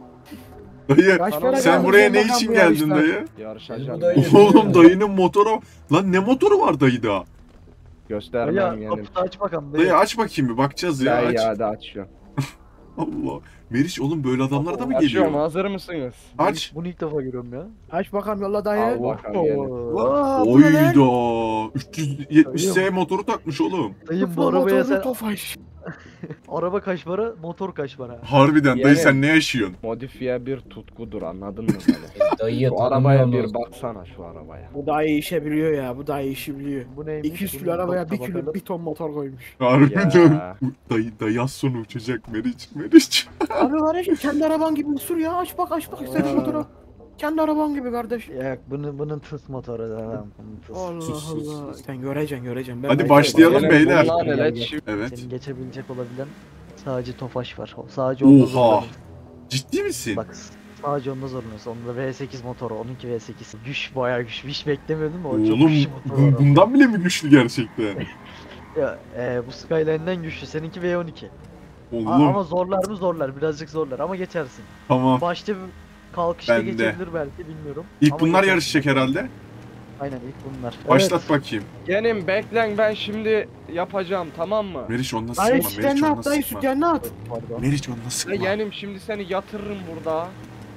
Dayı Kaç para sen geldin buraya ne bakalım için bu geldin yarışta? dayı? Yarışacağım. Bu da iyi. Oğlum dayının motoru. Lan ne motoru var dayıda? Göstermem Ya yeğenim. kaputu aç bakalım. Dayı. Dayı aç bakayım bir bakacağız ya Ya aç. ya da açıyorum. Allah. Meriç oğlum böyle adamlar da mı Açıyorum, geliyor? hazır mısınız? Aç. Bunu ilk defa görüyorum ya. Aç bakalım yolla dayı. Al bakalım yeğenim. Aa, bu ne lan? Oyda. üç yüz yetmiş S motoru takmış oğlum. Dayım bu Tıfıl arabaya motorlu sen... Tofaş. Araba kaç para? Motor kaç para? Harbiden dayı Yani- sen ne yaşıyorsun? Modifiye bir tutkudur, anladın mı beni? Dayıya Şu arabaya tanımıyorsunuz. bir baksana, şu arabaya. Bu dayı işe biliyor ya. Bu dayı işi biliyor. Bu neymiş? iki yüz kilo Bunu arabaya topla bir kilo bakalım. bir ton motor koymuş. Harbiden. Ya. Dayı, dayı az sonra uçacak Meriç. Meriç. Abi kardeşim kendi araban gibi sür ya. Aç bak aç bak istediğin Aa. motoru. Kendi araban gibi kardeş. Ya bunun bunun tıs motoru da tamam. Bunun tıs. Allah Sus, sus, Allah. sus. Sen göreceksin göreceksin. Ben Hadi ben- başlayalım Yeğenim, beyler. bunlar Gel, hele gel. çift- Evet. Senin geçebilecek olabilen sadece Tofaş var. O- Sadece onda Oha. zorlanır. Ciddi misin? Bak sadece onda zorlanıyorsun. Onda V sekiz motoru, onunki V sekiz. Güç bayağı güç. Hiç beklemiyordum da o çok Oğlum güçlü motor var. bu- bundan bile mi güçlü gerçekten? Ya, e, bu Skyline'den güçlü. Seninki V on iki. A- Oğlum ama zorlar mı zorlar. Birazcık zorlar ama geçersin. tamam. Başta bir kalkışta Ben de. geçebilir belki, bilmiyorum. İlk Ama bunlar geçersin. yarışacak herhalde. Aynen ilk bunlar. Başlat Evet. bakayım. Yeğenim beklen, ben şimdi yapacağım, tamam mı? Meriç onunla Dayı sıkma. Meriç sütyenini onunla at dayı sıkma. sütyenini at. Pardon. Meriç onunla Ya sıkma. yeğenim şimdi seni yatırırım burada.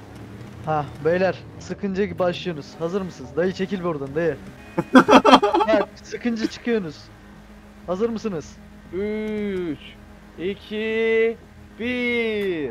Ha beyler, sıkınca başlıyorsunuz. Hazır mısınız? Dayı çekil bir oradan dayı. Evet, sıkınca çıkıyorsunuz. Hazır mısınız? üç, iki, bir.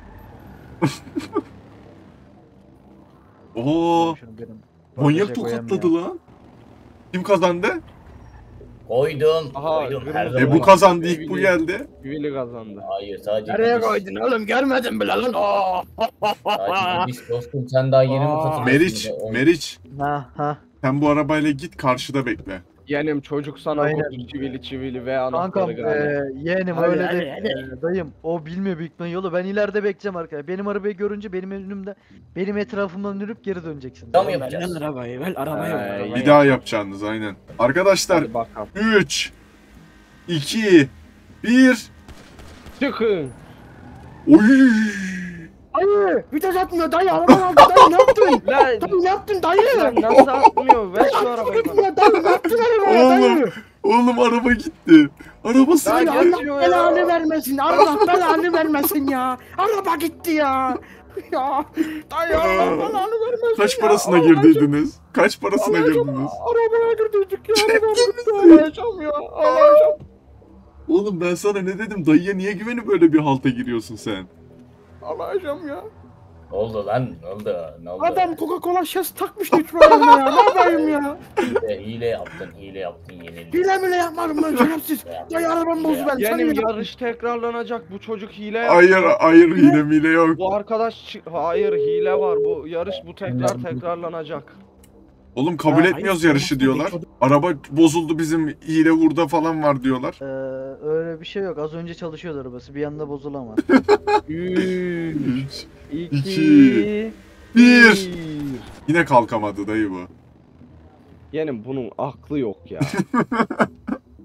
Oo, Şunu benim manyak bagaja koyayım tokatladı ya. lan. Kim kazandı? Koydum. Aha, koydum. kırmızı. Her E zaman. bu kazandı ilk bu Sevgili- geldi. Willy kazandı. Hayır, sadece Nereye gidiş. koydun oğlum görmedin bile lan. Aa. Sadece gidiş dostum, sen daha yeni mi Aa. katılıyorsun? Meriç, bir de? O- Meriç. Ha ha. Sen bu arabayla git karşıda bekle. Yeğenim çocuk sana Aynen. bu çivili çivili ve Kankam anahtarı galiba. eee yeğenim Hadi, öyle hadi, de hadi. eee, dayım o bilmiyor büyük ihtimalle yolu. Ben ileride bekleyeceğim arkadaşlar. Benim arabayı görünce benim önümde benim etrafımdan yürüp geri döneceksin. Tamam, Ver yapacağız. lan arabayı ver arabayı ver. Ee, arabayı. Bir daha yapacaksınız aynen. Arkadaşlar Hadi bakalım. üç, iki, bir. Çıkın. Oy! Dayı vites atmıyor dayı arabanı aldı dayı ne yaptın? Lan, Dayı ne yaptın dayı? lan nasıl atmıyor? Ver şu arabayı bana. Gitmiyor dayı ne yaptın arabaya Oğlum, dayı? oğlum araba gitti. Araba Daha sığ. Dayı geçiyor Allah ya. belanı vermesin Allah belanı vermesin ya. Araba gitti ya. Ya dayı Allah belanı vermesin Kaç ya. parasına Allah'ım, girdiniz? Kaç parasına Allah'ım, girdiniz? Arabaya girdiydik ya arabam gitti Allah'ım ya Allah'ım. Oğlum ben sana ne dedim? Dayıya niye güvenip böyle bir halta giriyorsun sen? Allah'ım ya. Ne oldu lan? Ne oldu? Ne oldu? Adam Coca-Cola şişesi takmış nitrolarına ya ne yapayım ya. Hile, hile yaptın, hile yaptın, yenildin. Hile bile yapmadım ben şerefsiz. Dayı arabam bozdu ben. Yeğenim Sen yarış tekrarlanacak. Bu çocuk hile yaptı. Hayır, hayır hile mile yok. Bu arkadaş çı- hayır hile var. Bu yarış bu tekrar tekrarlanacak. Oğlum kabul Ha, etmiyoruz hayır, yarışı çocuk- diyorlar. çocuk- Araba bozuldu bizim hile hurda falan var diyorlar. Eee, öyle bir şey yok. Az önce çalışıyordu arabası. Bir anda bozulamaz. üç, üç, iki, iki, bir. Yine kalkamadı dayı bu. Yeğenim bunun aklı yok ya.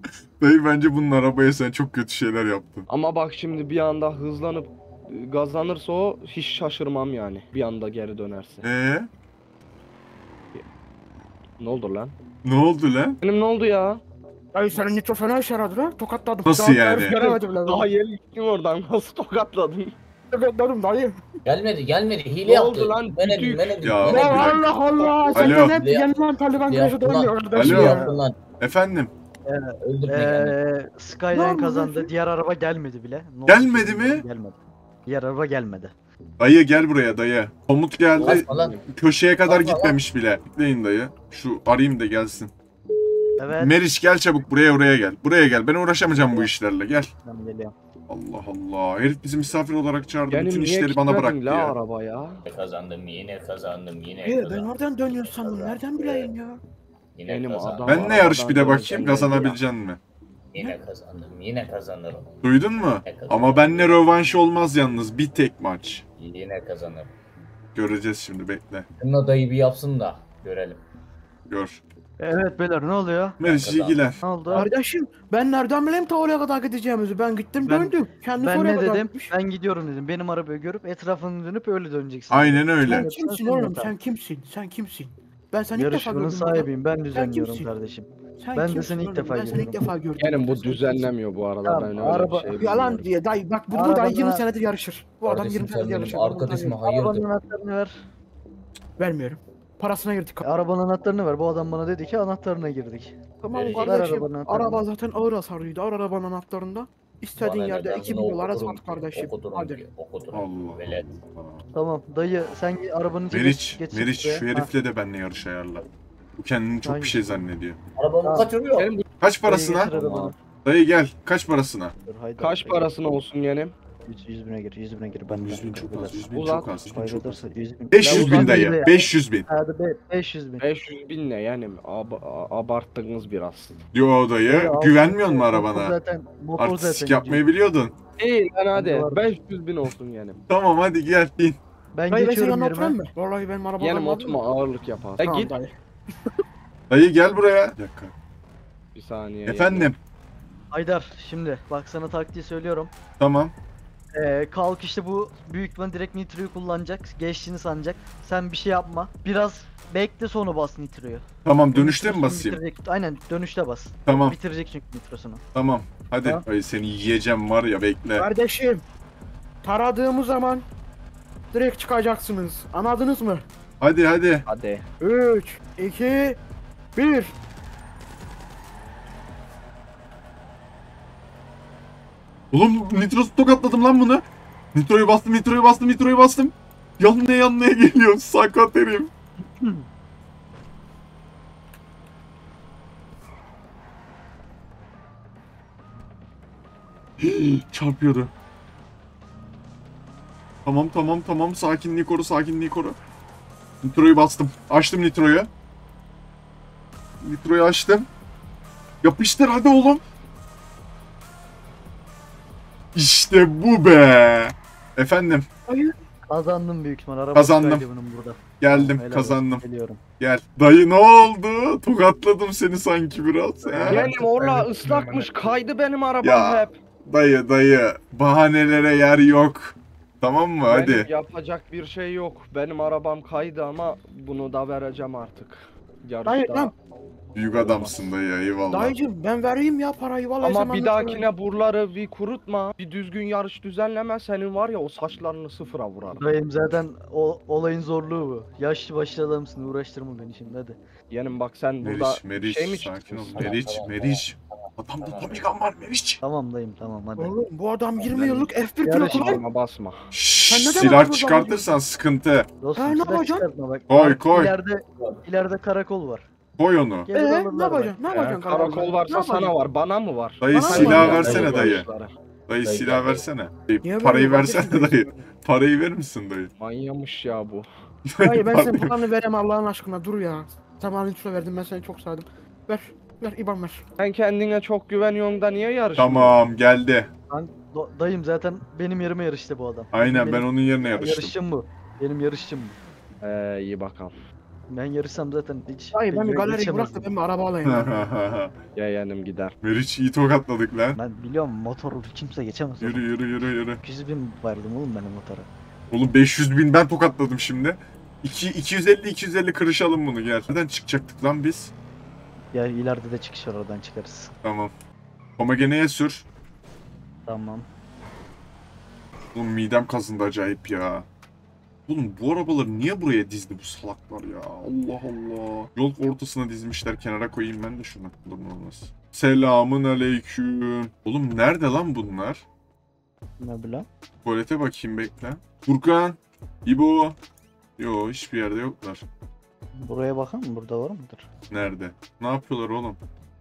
Dayı bence bunun arabaya sen çok kötü şeyler yaptın. Ama bak şimdi bir anda hızlanıp e, gazlanırsa o hiç şaşırmam yani. Bir anda geri dönerse. Ee, Ne oldu lan? ne oldu lan? Benim ne oldu ya? Ay senin nitro fena işe yaradı lan. Tokatladım. Nasıl Daha yani? herif Göremedim lan. Daha yeni gittim oradan. Nasıl tokatladın? Tokatladım dayı. Gelmedi gelmedi hile Ne yaptı. oldu lan? Menedim Kütük. menedim. Ya, Ya bir dakika. Allah Allah. Sen Alo. de hep yeniden Taliban Ne güreşi yaptın lan? dönmüyor kardeşim Alo. Ne ya. yaptın lan? Efendim? Öldür beni. yani. Eee Ne Skyline oldu kazandı. lan? Diğer araba gelmedi bile. Ne oldu Gelmedi bilmiyorum, mi? Gelmedi. Diğer araba gelmedi. Dayı gel buraya dayı. Komut geldi. Basma lan. Köşeye kadar Basma lan. gitmemiş bile. Bekleyin dayı. Şu arayayım da gelsin. Evet. Meriç gel çabuk buraya buraya gel. Buraya gel. Ben uğraşamayacağım bu işlerle. Gel. Ben geliyorum. Allah Allah. Herif bizi misafir olarak çağırdı. Yani Bütün niye işleri bana bıraktı kilitledin la ya. arabaya? Yine kazandım yine kazandım yine Hayır ben kazandım. oradan dönüyorsun sandım. Nereden bileyim ya? Yine Benim kazandım. adam- Ben ne yarış bir de Arabadan bakayım döneceğim kazanabilecek mi? Yine kazandım yine kazanırım. Duydun mu? Yine kazanırım. Ama benle rövanş olmaz yalnız. Bir tek maç. Yine kazanırım. Göreceğiz şimdi bekle. Şunun adayı bir yapsın da görelim. Gör. Evet beyler ne oluyor? Meriç Kazan. ilgilen. Ne oldu? Kardeşim ben nereden bileyim ta oraya kadar gideceğimizi? Ben gittim Ben- döndüm. Kendisi Ben oraya ne kadar dedim? gitmiş. Ben gidiyorum dedim. Benim arabayı görüp etrafını dönüp öyle döneceksin. Aynen öyle. Sen Evet, kimsin sen oğlum? yeter. Sen kimsin? Sen kimsin? Ben seni ilk defa Yarışmanın gördüm. burada. sahibiyim. Ben düzenliyorum kimsin? kardeşim. Sen Ben de kimsin seni ilk oğlum? defa Ben seni ilk görüyorum. defa gördüm. Yani bu Sen kimsin? düzenlemiyor bu arada. Tamam, Ben öyle araba- bir şey Yalan bilmiyorum. diye dayı bak bu Arabana- buradan yirmi senedir yarışır. Bu adam Kardeşim yirmi sen senedir benim yarışır. Ben buradan arkadaşıma yarışırım. hayırdır? Arabanın anahtarını ver. Vermiyorum. Parasına girdik. E, Arabanın anahtarını ver. Bu adam bana dedi ki anahtarına girdik. Tamam Ver kardeşim. arabanın anahtarını. Araba zaten ağır hasarlıydı. Ağır arabanın anahtarında. İstediğin Bana yerde neden iki bunu bin dolara okuturum sat ki? kardeşim. Okuturum Hadi. ki, okuturum. Allah Velet. Allah. Tamam dayı sen arabanın içine Meriç, geç. Meriç şu şuraya. Ha, herifle de benimle yarış ayarla. Bu kendini çok bir şey zannediyor. Arabamı Tamam. kaçırıyor. Benim bu- Kaç dayı parasına? getir arabanı. Dayı gel. Kaç parasına? Dur, haydi. Kaç parasına olsun yeğenim? yüz, yüz bine gir, yüz bine gir. Ben yüz bin çok az, yüz bin Uzat. çok az, yüz bin çok az. Kaybederse yüz bin. beş yüz Ben bin dayı, uzatmayayım. beş yüz bin. Hadi be, beş yüz bin. beş yüz bin ne yeğenim? Ab abarttınız biraz. Yo dayı, Dayı, güvenmiyor musun motor arabana? Zaten, motor Artistik zaten yapmayı gidiyor. biliyordun. İyi lan hadi. var. beş yüz bin olsun yeğenim. Tamam hadi gel bin. Ben Dayı ben senin geçiyorum yanına oturayım yerime. mı? Vallahi benim arabam Yeğenim var. oturma ağırlık yapar. E Tamam git. dayı. Dayı gel buraya. Bir dakika. Bir saniye. Efendim. Haydar şimdi bak sana taktiği söylüyorum. Tamam. Ee, kalk işte bu büyük ihtimalle direkt nitroyu kullanacak. Geçtiğini sanacak. Sen bir şey yapma. Biraz bekle sonra bas nitroyu. Tamam dönüşte mi Nitrosunu basayım? bitirecek. Aynen dönüşte bas. Tamam. Bitirecek çünkü nitrosunu. Tamam. Hadi. Ha? Dayı seni yiyeceğim var ya bekle. Kardeşim. Taradığımız zaman direkt çıkacaksınız. Anladınız mı? Hadi hadi. Hadi. üç, iki, bir. Oğlum nitrosu tokatladım lan bunu. Nitroyu bastım, nitroyu bastım, nitroyu bastım. Yanlaya yanlaya geliyor sakat herif. Hii, çarpıyordu. Tamam tamam tamam sakinliği koru sakinliği koru. Nitroyu bastım. Açtım nitroyu. Nitroyu açtım. Yapıştır hadi oğlum. İşte bu be. Efendim Kazandım büyük ihtimal. Araba Kazandım. çıkaydı bunun burada. geldim Helal kazandım. olsun, Geliyorum. Gel. Dayı ne oldu? Tokatladım seni sanki biraz. He? Yeğenim orla ıslakmış kaydı benim arabam Ya. hep. Dayı dayı bahanelere yer yok. Tamam mı? Benim Hadi. yapacak bir şey yok. Benim arabam kaydı ama bunu da vereceğim artık. Yarışta. Dayı lan. Büyük adamsın dayı eyvallah. Dayıcım ben vereyim ya parayı vallahi Ama sen bir anlatma. dahakine buraları bir kurutma. Bir düzgün yarış düzenleme senin var ya o saçlarını sıfıra vurarım. Dayım zaten o, olayın zorluğu bu. Yaşlı başlı adamsın uğraştırma beni şimdi hadi. Yeğenim bak sen burada Meriç, Meriç, şey mi sakin ol. çıktın? Meriç, Meriç. Adamda Tomigan var Meriç. Tamam dayım tamam hadi. Oğlum bu adam yirmi yıllık F bir Yarış pilotu lan. Basma basma. Şşş, Sen neden silah adamı çıkartırsan sıkıntı. Dostum Ha, ne silah yapacaksın? çıkartma bak. Koy, Ar- koy. İleride, ileride karakol var. Koy onu. Gelir Eee ne alırlar bak. yapacaksın? Ne yapacaksın? Ee, karakol varsa Ne sana yapacaksın? var bana mı var? Dayı Bana silah mı? versene dayı. Yarışlara. Dayı Dayı, silah dayı. versene. Dayı, Niye parayı böyle versene bakıyorsun? dayı. Parayı verir misin dayı? Manyamış ya bu. Dayı ben senin Parayı- paranı veremem Allah'ın aşkına dur ya. Tamam lütfen verdim ben seni çok saydım. Ver. Ver İban ver. Sen kendine çok güveniyorsun da niye yarışmıyorsun? Tamam geldi. Ben, do- dayım zaten benim yerime yarıştı bu adam. Aynen ben Benim- onun yerine yarıştım. Yarışçım bu. Benim yarışçım bu. Ee, iyi bakalım. Ben yarışsam zaten hiç... Hayır ben bir galeriyi geçemezdim. bırak da ben bir araba alayım. Yeğenim gider. Meriç iyi tokatladık lan. Ben biliyorum motoru kimse geçemez. Yürü yürü yürü yürü. iki yüz bin verdim oğlum benim motora. Oğlum beş yüz bin ben tokatladım şimdi. iki, iki yüz elli iki yüz elli kırışalım bunu gel. Nereden çıkacaktık lan biz? Ya ileride de çıkış var, oradan çıkarız. Tamam. Homogeneye sür. Tamam. Oğlum midem kazındı acayip ya. Oğlum bu arabaları niye buraya dizdi bu salaklar ya? Allah Allah. Yol ortasına dizmişler, kenara koyayım ben de şunu. Olur mu olmaz. Selamın aleyküm. Oğlum nerede lan bunlar? Ne bileyim. Tuvalete bakayım bekle. Furkan. İbo. Yo hiçbir yerde yoklar. Buraya bakalım mı? Burada var mıdır? Nerede? Ne yapıyorlar oğlum?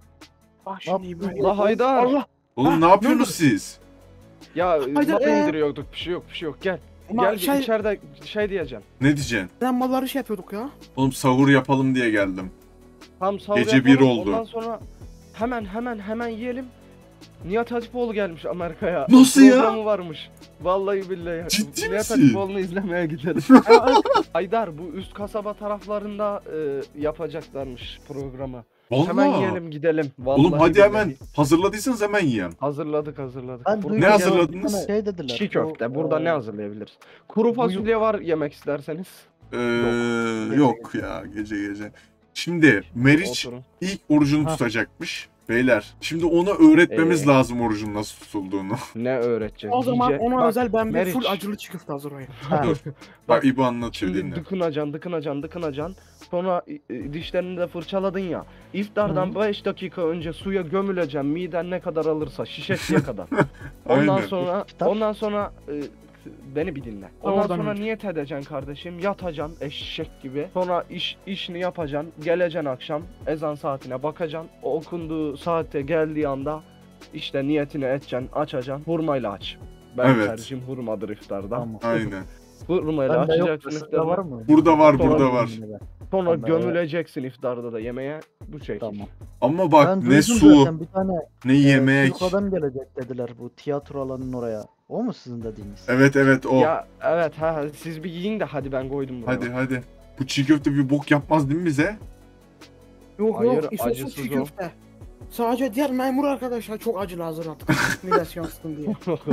Ah şimdi İbrahim. La Haydar. Allah. Oğlum Ha, ne yapıyorsunuz ne siz? Ya Haydar, map ee? indiriyorduk. Bir şey yok bir şey yok. Gel. Ama Gel şey, içeride şey diyeceğim. Ne diyeceksin? sen malları şey yapıyorduk ya. Oğlum sahur yapalım diye geldim. Tam sahur Gece yapalım, bir oldu. Ondan sonra hemen hemen hemen yiyelim. Nihat Hatipoğlu gelmiş Amerika'ya. Nasıl ya? Programı varmış. Vallahi billahi. Ciddi Nihat misin? Hatipoğlu'nu izlemeye gideriz. Haydar bu üst kasaba taraflarında e, yapacaklarmış programı. Hemen Vallahi. yiyelim gidelim. Vallahi Oğlum hadi billahi. hemen hazırladıysanız hemen yiyin. Hazırladık hazırladık. Ben Furkan duydum Ne ya, hazırladınız? bir tane Şey dediler. Çiğ köfte. bu, Burada e, ne hazırlayabiliriz? Kuru fasulye var yemek isterseniz. Ee, Yok. yok ya gece gece. Şimdi Meriç Oturun. ilk orucunu Ha. tutacakmış. Beyler şimdi ona öğretmemiz Ee? lazım orucun nasıl tutulduğunu. Ne öğreteceğiz? O zaman Yiyece- ona Bak, özel ben bir Meriç. full acılı çiğ köfte hazırlayayım. Ha, Bak İbo anlatıyor Şimdi dinle. dıkınacan, dıkınacan, dıkınacan. Sonra e, dişlerini de fırçaladın ya. İftardan beş dakika önce suya gömüleceğim. Miden ne kadar alırsa şişesiye kadar. Ondan Aynen. sonra İftar? ondan sonra e, beni bir dinle. Ondan Oradan sonra önce. niyet edeceksin kardeşim. Yatacaksın eşek gibi. Sonra iş işini yapacaksın. Geleceksin akşam ezan saatine bakacaksın. O okunduğu saate geldiği anda işte niyetini edeceksin, açacaksın. Hurmayla aç. Ben Evet. tercihim hurmadır iftarda. tamam. Aynen. Hurmayla Ben de yok. açacaksın Sizde iftarda. var mı? Burada var Sonra burada var. Sonra Tamam. gömüleceksin iftarda da yemeğe bu şekil. Tamam. Ama bak Ben ne duydum su zaten bir tane ne yemek. Türk adam gelecek dediler bu tiyatro alanının oraya. O mu sizin dediğiniz? Evet evet o. Ya evet ha siz bir yiyin de hadi ben koydum buraya. Hadi hadi. Bu çiğ köfte bir bok yapmaz değil mi bize? Yok Hayır, yok isotlu acısız çiğ o. köfte. Sadece diğer memur arkadaşlar çok acılı hazırladık. Midesi yansın diye.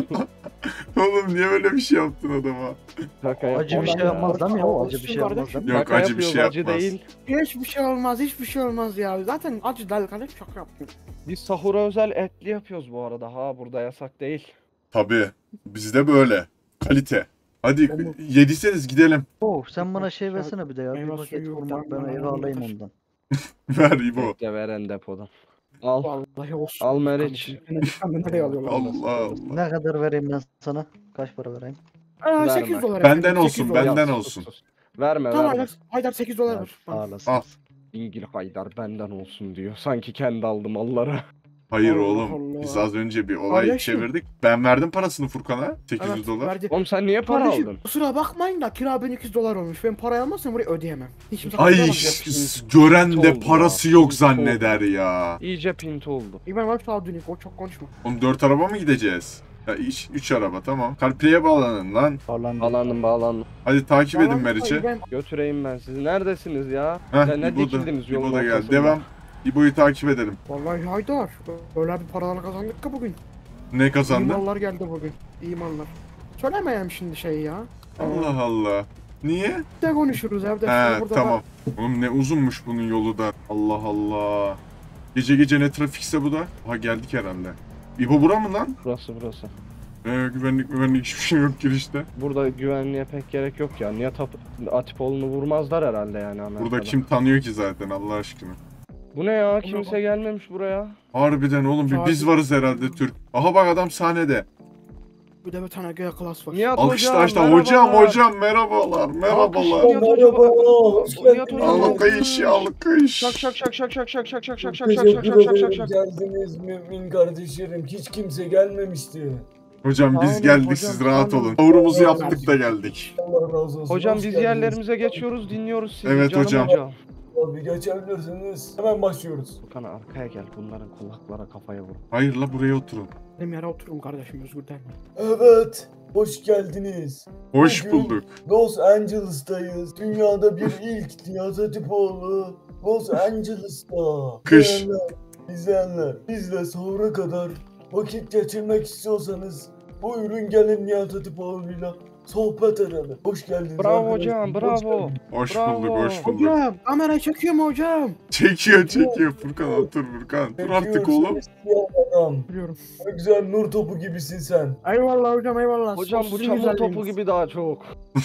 Oğlum niye böyle bir şey yaptın adama? Şaka Acı bir yapma şey ya. yapmaz değil mi ya? O acı bir şey yapmaz değil mi? Yok, Şaka acı bir şey yapıyoruz, acı yapmaz. değil. Hiçbir şey olmaz, hiçbir şey olmaz ya. Zaten acı del kalem şaka yaptım. Biz sahura özel etli yapıyoruz bu arada ha burada yasak değil. Tabii. Bizde böyle. Kalite. Hadi Oğlum. yediyseniz gidelim. Oh, sen bana şey versene bir de ya. Bir Meyve paket suyu, hurma ben banana, eve alayım taş. ondan. Ver İbo. Bekle veren depodan. Al. Vallahi olsun. Al Meriç. Kendine nereye alıyorlar? Allah Allah. Ne kadar vereyim ben sana? Kaç para vereyim? Aa, Verme. sekiz dolar Benden efendim, olsun, sekiz dolar. benden Ya, olsun. sus, sus. Verme Tamam verme. Haydar, Haydar sekiz dolar ver. Sağ bana. olasın. Al. İngil Haydar benden olsun diyor. Sanki kendi aldım malları. Hayır Allah oğlum. Allah. Biz az önce bir olay Kardeşim. çevirdik. Ben verdim parasını Furkan'a. sekiz yüz Evet, dolar. verdi. Oğlum sen niye para Kardeşim aldın? kusura bakmayın da kira bin iki yüz dolar olmuş. Ben parayı almazsam burayı ödeyemem. Hiç kimse Ay katılamaz. ş- gören de oldu parası ya. yok Oldu. zanneder ya. İyice pinti oldu. İbrahim abi sağ ol dönük. O çok konuşma. Oğlum dört araba mı gideceğiz? Ya iş, üç araba tamam. CarPlay'e bağlanın lan. Falan. Bağlandım bağlandım. Hadi takip edin Tamam, Meriç'i. İbrahim, Götüreyim ben sizi. Neredesiniz ya? Heh, Ya ne İbo da, dikildiniz yolun İbo da geldi. ortasında? Devam. İbo'yu takip edelim. Vallahi Haydar. Öyle bir paralar kazandık ki bugün. Ne İyi kazandı? mallar geldi bugün. İyi mallar. Söylemeyeyim şimdi şey ya. Allah Allah. Niye? De konuşuruz evde. He burada tamam. Oğlum ne uzunmuş bunun yolu da. Allah Allah. Gece gece ne trafikse bu da. Ha geldik herhalde. İbo bura mı lan? Burası burası. Ee, güvenlik güvenlik hiçbir şey yok girişte. Burada güvenliğe pek gerek yok ya. Nihat Ap- Atipoğlu'nu vurmazlar herhalde yani Amerika'da. Burada kim tanıyor ki zaten Allah aşkına. Bu ne ya? Kimse gelmemiş buraya. Harbiden oğlum bir biz varız herhalde Türk. Aha bak adam sahnede. Bir de bir tane G klas var. Nihat Alkışla hocam, açta hocam merhabalar. hocam merhabalar merhabalar. Alkış. Merhaba, hoş Nihat geldiniz. hocam. Alkış alkış. Şak şak şak şak şak şak şak şak şak şak şak Teşekkür şak şak şak ederim, şak. geldiniz mümin kardeşlerim. Hiç kimse gelmemişti. Hocam biz Aynen geldik hocam, siz rahat aynen. olun. Tavrımızı Aynen. yaptık da geldik. Allah razı olsun. Hocam hoş biz geldiniz. yerlerimize geçiyoruz dinliyoruz sizi Evet canım hocam. Tabii geçebilirsiniz. Hemen başlıyoruz. Furkan arkaya gel, bunların kulaklara kafaya vur. Hayır la, buraya oturun. Benim yere otururum kardeşim, özgür değil mi? Evet. Hoş geldiniz. Hoş Bugün bulduk. Los Angeles'tayız. Dünyada bir ilk Nihat Hatipoğlu. Los Angeles'ta. Kış. İzleyenler, izleyenler, bizle sahura kadar vakit geçirmek istiyorsanız buyurun gelin Nihat Hatipoğlu'yla sohbet edelim. Hoş geldiniz Bravo arkadaşlar. hocam, Hoş bravo. geldiniz. Hoş Bravo. bulduk, hoş bulduk. Hocam kamera çekiyor mu hocam? Çekiyor, çekiyor. Furkan otur Furkan. Dur artık Bekliyoruz oğlum. seni siyah adam. Biliyorum. Ne güzel nur topu gibisin sen. Eyvallah hocam, eyvallah. Hocam bu Sizin çamur topu güzelliğiniz. gibi daha çok.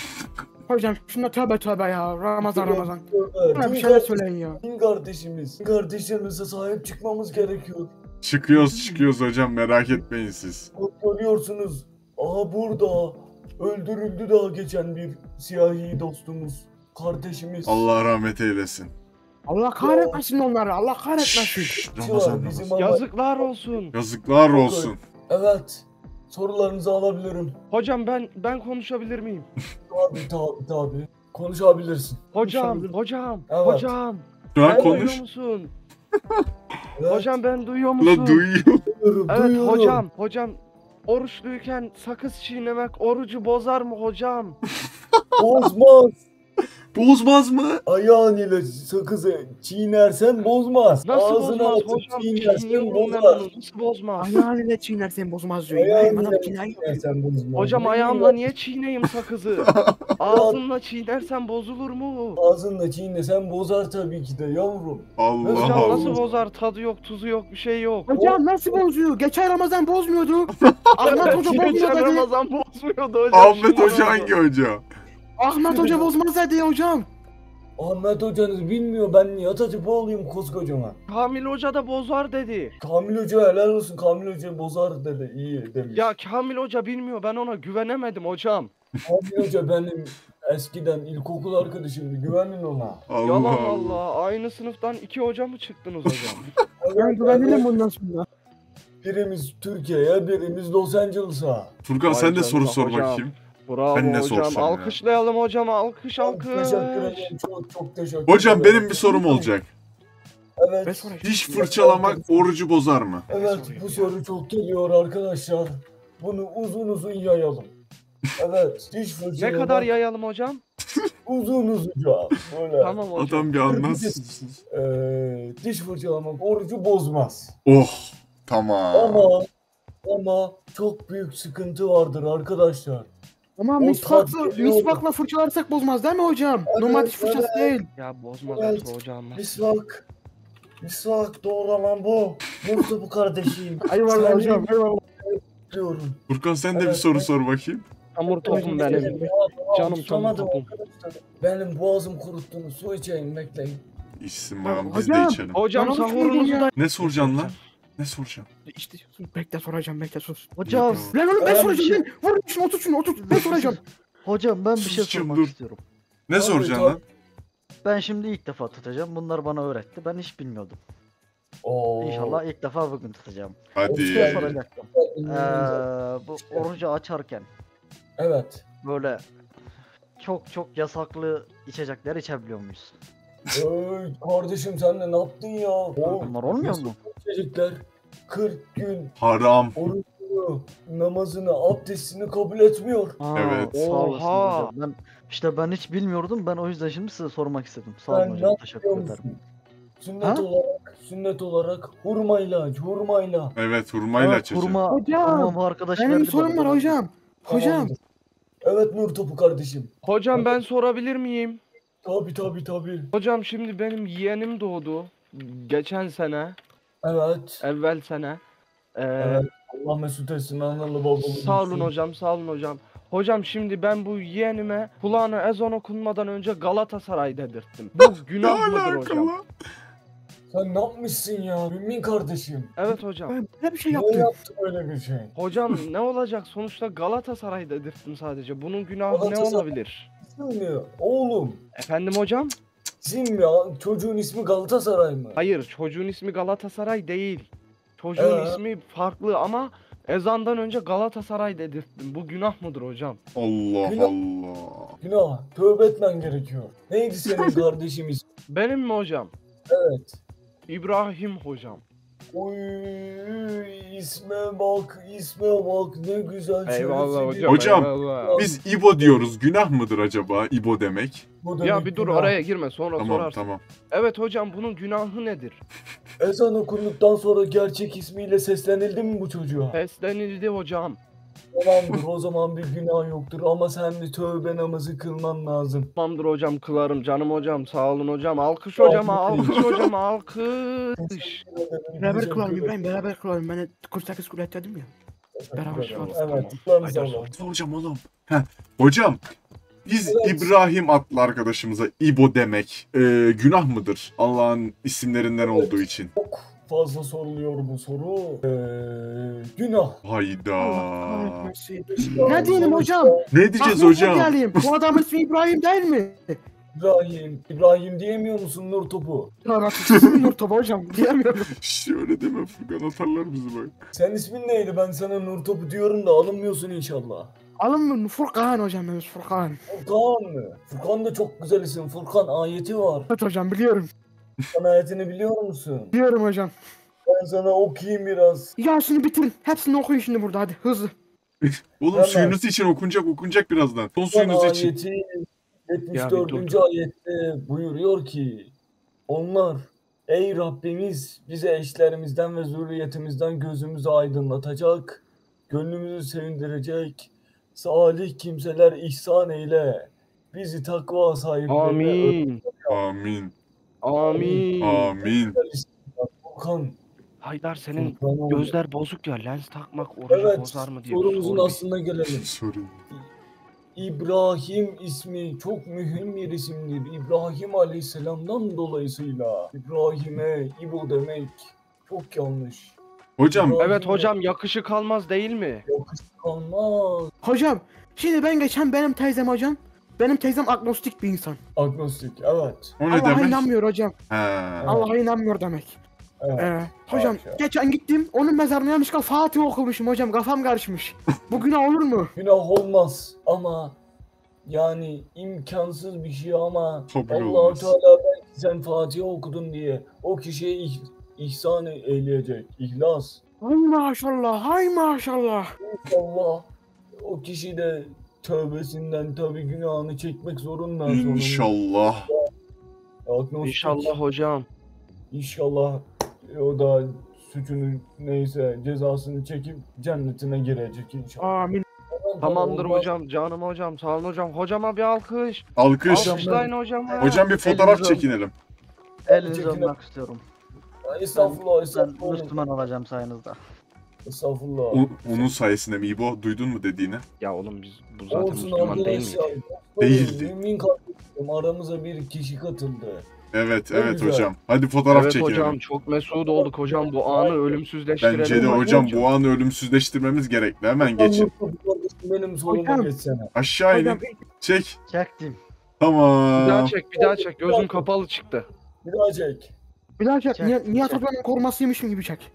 Hocam şuna tövbe tövbe ya. Ramazan Ramazan. Evet, Bana bir din şeyler kardeş- söyleyin ya. din kardeşimiz. Din kardeşlerimize sahip çıkmamız gerekiyor. Çıkıyoruz çıkıyoruz hocam, merak etmeyin siz. Bak görüyorsunuz. Aha burada öldürüldü daha geçen bir siyahi dostumuz. Kardeşimiz. Allah rahmet eylesin. Allah kahretmesin onları. Allah kahretmesin. Şşş, Var, Ramazan bizim Ramazan. ama- Yazıklar olsun. Yazıklar olsun. Evet. Sorularınızı alabilirim. Hocam ben ben konuşabilir miyim? Tabi tabi tabi. Konuşabilirsin. Hocam, Konuşabilirim. hocam, Evet. hocam. Şu an Ben konuş. duyuyor musun? Evet, Hocam ben duyuyor musun? La duyuyor. duyuyorum, Evet duyuyorum. hocam, hocam. Oruçluyken sakız çiğnemek orucu bozar mı hocam? Bozmaz. Bozmaz mı? Ayağın ile sakızı çiğnersen bozmaz. Nasıl Ağzına bozmaz atıp hocam? çiğnersen Çiğniyorum ben bozar. onu. Nasıl bozmaz? Ayağını ile çiğnersen bozmaz diyor. Ayağın İbrahim adam ile kinayi. çiğnersen bozmaz. Hocam Ne ayağımla bileyim, niye çiğneyim sakızı? Ağzımla çiğnersen bozulur mu? Ağzınla çiğnesen bozar tabii ki de yavrum. Allah Hocam Allah. nasıl bozar? Tadı yok, tuzu yok, bir şey yok. Hocam nasıl bozuyor? Geçen Ramazan bozmuyordu. Ahmet Hoca Geçen bozmuyor dedi. Ramazan bozmuyordu hocam. Ahmet Şimdi Hoca oldu. hangi hoca? Ahmet Hoca bozmaz dedi hocam. Ahmet hocanız bilmiyor, ben Nihat Hatipoğlu'yum koskocaman. Kamil Hoca da bozar dedi. Kamil Hoca helal olsun, Kamil Hoca bozar dedi, iyi demiş. Ya Kamil Hoca bilmiyor, ben ona güvenemedim hocam. Kamil Hoca benim eskiden ilkokul arkadaşımdı, güvenin ona. Allah Yalan Allah. Allah. Aynı sınıftan iki hoca mı çıktınız hocam? Ben güvenirim bundan sonra. Birimiz Türkiye'ye, birimiz Los Angeles'a. Furkan Vay sen de soru canına sor hocam. bakayım. Bravo Ben ne hocam. sorsam ya? Alkışlayalım hocam. Alkış alkış. Teşekkür ederim, çok çok teşekkür Hocam ederim. benim bir sorum olacak. Evet, Ben sonra Diş fırçalamak orucu bozar mı? evet bu soru çok geliyor arkadaşlar. Bunu uzun uzun yayalım. Evet, diş Ne fırçalamak kadar yayalım hocam? uzun uzunca. Böyle. Tamam hocam. Adam bir anlatsın. Ee, diş fırçalamak orucu bozmaz. Oh tamam. Ama ama çok büyük sıkıntı vardır arkadaşlar. Ama O misvakla, tat geliyor. misvakla fırçalarsak bozmaz değil mi hocam? Evet, Normal diş fırçası evet. değil. Ya bozmaz Evet. olsa hocam. Misvak. Misvak doğru olan bu. Yoksa bu kardeşim. Eyvallah Sen hocam, eyvallah. diyorum. Furkan sen de bir Evet, soru evet. sor bakayım. Çamur topum Benim- benim. Ya, Canım tutamadım çamur topum. arkadaşlar. Benim boğazım kuruttuğunu su içeyim bekleyin. İçsin Ya bakalım biz de hocam. içelim. Hocam Bana bir şey sahurunuzu diyeceğim. da... Ne soracaksın lan? Ne soracaksın? İşte bekle soracağım, bekle sus. Hocam, Lan oğlum ben Ben soracağım bir şey- ben. Vur şunu otur şunu otur. Ben soracağım. hocam ben bir şey Susçum, sormak dur. istiyorum. Ne Tabii, soracaksın tabii. lan? Ben şimdi ilk defa tutacağım. Bunlar bana öğretti. Ben hiç bilmiyordum. Oo. İnşallah ilk defa bugün tutacağım. Bir Hadi. şey soracaktım. Ee, bu orucu açarken Evet. böyle çok çok yasaklı içecekler içebiliyor muyuz? Ey kardeşim sen de ne yaptın ya? O Bunlar olmuyor mu? çocuklar kırk gün Haram. orucunu, namazını, abdestini kabul etmiyor. Aa, Evet. Sağ olasın Oha. hocam. Ben, işte ben hiç bilmiyordum. Ben o yüzden şimdi size sormak istedim. Sağ Sen olun ne hocam. Teşekkür yapıyor ederim. musun? Sünnet Ha? olarak, sünnet olarak hurmayla, aç, hurmayla. Evet hurmayla Evet, açacağım. hurma, Hocam, hurma bu arkadaş Benim bir verdi sorum bana. var hocam. Hocam. Tamamdır. Evet nur topu kardeşim. Hocam ben sorabilir miyim? Tabi tabi tabi. Hocam şimdi benim yeğenim doğdu. Geçen sene, Evet. evvel sene. Ee, Evet. Allah mesut etsin analı babalı. Sağ olun büyüsün. hocam, sağ olun hocam. Hocam şimdi ben bu yeğenime kulağına ezan okunmadan önce Galatasaray dedirttim. Bu Ne günah mıdır alaka hocam? lan? Sen ne yapmışsın ya Mümin kardeşim? Evet hocam. Ben böyle bir şey Ne yaptım. yaptın öyle bir şey? Hocam ne olacak? Sonuçta Galatasaray dedirttim sadece. Bunun günahı ne Galatasaray- olabilir? İsim mi? Oğlum. Efendim hocam? İsim mi? Çocuğun ismi Galatasaray mı? Hayır, çocuğun ismi Galatasaray değil. Çocuğun Ee? ismi farklı ama Ezandan önce Galatasaray dedirttin. Bu günah mıdır hocam? Allah Günah. Allah. Günah. Tövbe etmen gerekiyor. Neydi senin kardeşim ismi? Benim mi hocam? Evet. İbrahim hocam. Oy isme bak, isme bak ne güzel. Eyvallah şerefli hocam. Hocam, eyvallah. Biz İbo diyoruz. Günah mıdır acaba İbo demek? Bu demek Ya bir dur günah. oraya girme sonra Tamam sorarsın. tamam. Evet hocam bunun günahı nedir? Ezan okunduktan sonra gerçek ismiyle seslenildi mi bu çocuğa? Seslenildi hocam. Tamamdır, o zaman bir günah yoktur ama sen de tövbe namazı kılman lazım. Tamamdır hocam kılarım canım hocam sağ olun hocam. Alkış hocama alkış hocama alkış. Beraber kılalım İbrahim, beraber kılalım. Ben de kırk sekiz kule dedim ya. Beraber kılalım. Evet, kutlarım Hadi sana. Hocam oğlum. Heh, hocam biz Evet. İbrahim adlı arkadaşımıza İbo demek e, günah mıdır? Allah'ın isimlerinden Evet. olduğu için. Çok fazla soruluyor bu soru. Ee, günah. Hayda. Kahretmesin. Ne diyelim hocam? Ne diyeceğiz Bak, hocam? Geleyim. Bu adam ismi İbrahim değil mi? İbrahim, İbrahim diyemiyor musun Nur Topu? Ya nasıl ismi Nurtop hocam? Diyemiyorum. İşte öyle deme Furkan, atarlar bizi bak. Sen ismin neydi? Ben sana Nur Topu diyorum da alınmıyorsun inşallah. Alın mı? Furkan hocam benim Furkan. Furkan mı? Furkan da çok güzel isim. Furkan ayeti var. Evet hocam biliyorum. Furkan ayetini biliyor musun? Biliyorum hocam. Ben sana okuyayım biraz. Ya şunu bitirin. Hepsini okuyun şimdi burada hadi hızlı. Oğlum Hemen. suyunuz için okunacak okunacak birazdan. Son Furkan suyunuz için. ayeti yetmiş Ya bir dördüncü ayette buyuruyor ki onlar ey Rabbimiz bize eşlerimizden ve zürriyetimizden gözümüzü aydınlatacak, gönlümüzü sevindirecek, salih kimseler ihsan eyle, bizi takva sahiplerine Amin. Amin. Amin. Amin. Furkan, Haydar senin Furkan oğlum. gözler bozuk ya lens takmak orucu Evet, bozar mı diye. sorumuzun sor bir. aslına gelelim. Sorry. İbrahim ismi çok mühim bir isimdir. İbrahim Aleyhisselam'dan dolayısıyla İbrahim'e İbo demek çok yanlış. Hocam Evet hocam yakışık almaz değil mi? Yakışık olmaz. Hocam şimdi ben geçen benim teyzem hocam. Benim teyzem agnostik bir insan. Agnostik, evet. o ne Allah'a demek? inanmıyor hocam. He. Allah'a inanmıyor demek. evet. Ee, hocam Haşa. geçen gittim onun mezarına yanlışlıkla Fatih okumuşum hocam kafam karışmış. Bu günah olur mu? Günah olmaz ama yani imkansız bir şey ama Kabul Allah-u olmaz. Teala belki sen Fatiha okudun diye o kişiye ih- ihsan eyleyecek. İhlas. Hay maşallah hay maşallah. Allah o kişi de tövbesinden tabi günahını çekmek zorunda. sonunda. İnşallah. Agnostik. İnşallah hocam. İnşallah o da suçunu neyse cezasını çekip cennetine girecek inşallah. Amin. Tamamdır Olmaz. hocam canım hocam sağ olun hocam. Hocama bir alkış. Alkış. Alkışlayın hocama. Hocam bir fotoğraf Elinizi çekinelim. Elinizi Çekilin. öpmek istiyorum. Estağfurullah, Ben estağfurullah. Müslüman olacağım sayenizde. Estağfurullah. O- onun sayesinde mi İbo? Duydun mu dediğini? Ya oğlum biz bu zaten Olsun Müslüman değil arkadaşlar. miydik? Değildi. Mümin kardeşim aramıza bir kişi katıldı. Evet Ne evet güzel. hocam. Hadi fotoğraf Evet çekinelim. hocam çok mesut olduk hocam bu anı ölümsüzleştirelim. Bence de Hadi hocam bu anı ölümsüzleştirmemiz gerekli. Hemen geçin. Benim soluma Hocam. geçsene. Aşağı Hocam inin. Çek. Çektim. Bir daha Tamam. çek bir daha çek gözün kapalı çıktı. Bir daha çek. bir daha çek. Çek, Nihat, Nihat çek. Hoca'nın korumasıymışım gibi çek.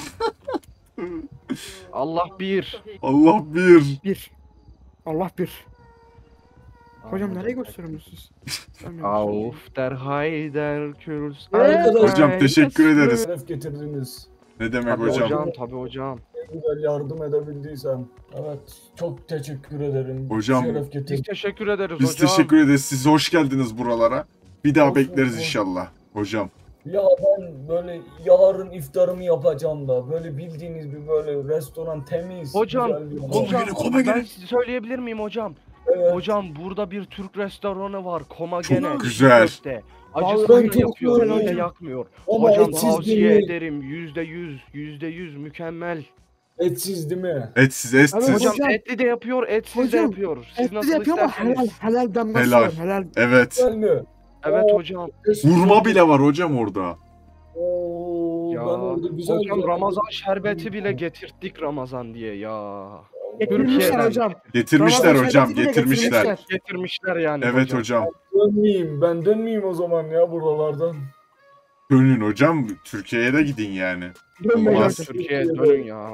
Allah bir. Allah bir. Bir. Allah bir. Hocam nereye gösteriyorsunuz siz? Bilmiyorum. Auf der Heider Kürs. Arkadaşlar. Hocam, teşekkür ederiz. Şeref getirdiniz. Ne demek Tabii hocam? hocam tabii hocam. En güzel yardım edebildiysem. Evet. Çok teşekkür ederim. Hocam. Şeref Biz getirdiniz. teşekkür ederiz Biz hocam. teşekkür ederiz. Siz hoş geldiniz buralara. Bir daha Olsun, bekleriz olsun. inşallah. Hocam. Ya ben böyle yarın iftarımı yapacağım da böyle bildiğiniz bir böyle restoran temiz. Hocam, güzel bir- Koma Hocam gelin, koma ben gelin. size söyleyebilir miyim hocam? Evet. Hocam burada bir Türk restoranı var. Koma Çok gene. güzel. Köfte. Vallahi Acısını çok yapıyor, güzel öyle hocam. yakmıyor. Ama Hocam etsiz tavsiye değil mi? ederim. Yüzde yüz, yüzde yüz mükemmel. Etsiz değil mi? Etsiz etsiz. Evet, Hocam, Hocam- etli de yapıyor, etsiz de Hocam, yapıyor. Siz Etli nasıl yapıyor ama isterseniz. helal, helal damgası Helal. var. Helal. Evet. Güzel mi? Evet hocam. Vurma bile var hocam orada. Oo, Ya ben orada güzel hocam bir- Ramazan şerbeti bile getirttik Ramazan diye ya. Getirmişler Türkiye'den hocam. Getirmişler Ramazan hocam, şerbeti bile getirmişler. Getirmişler yani Evet hocam. hocam. Dönmeyeyim ben dönmeyeyim o zaman ya buralardan. Dönün hocam. Türkiye'ye de gidin yani. Dönmeyin Olmaz. hocam. Türkiye'ye dönün ya.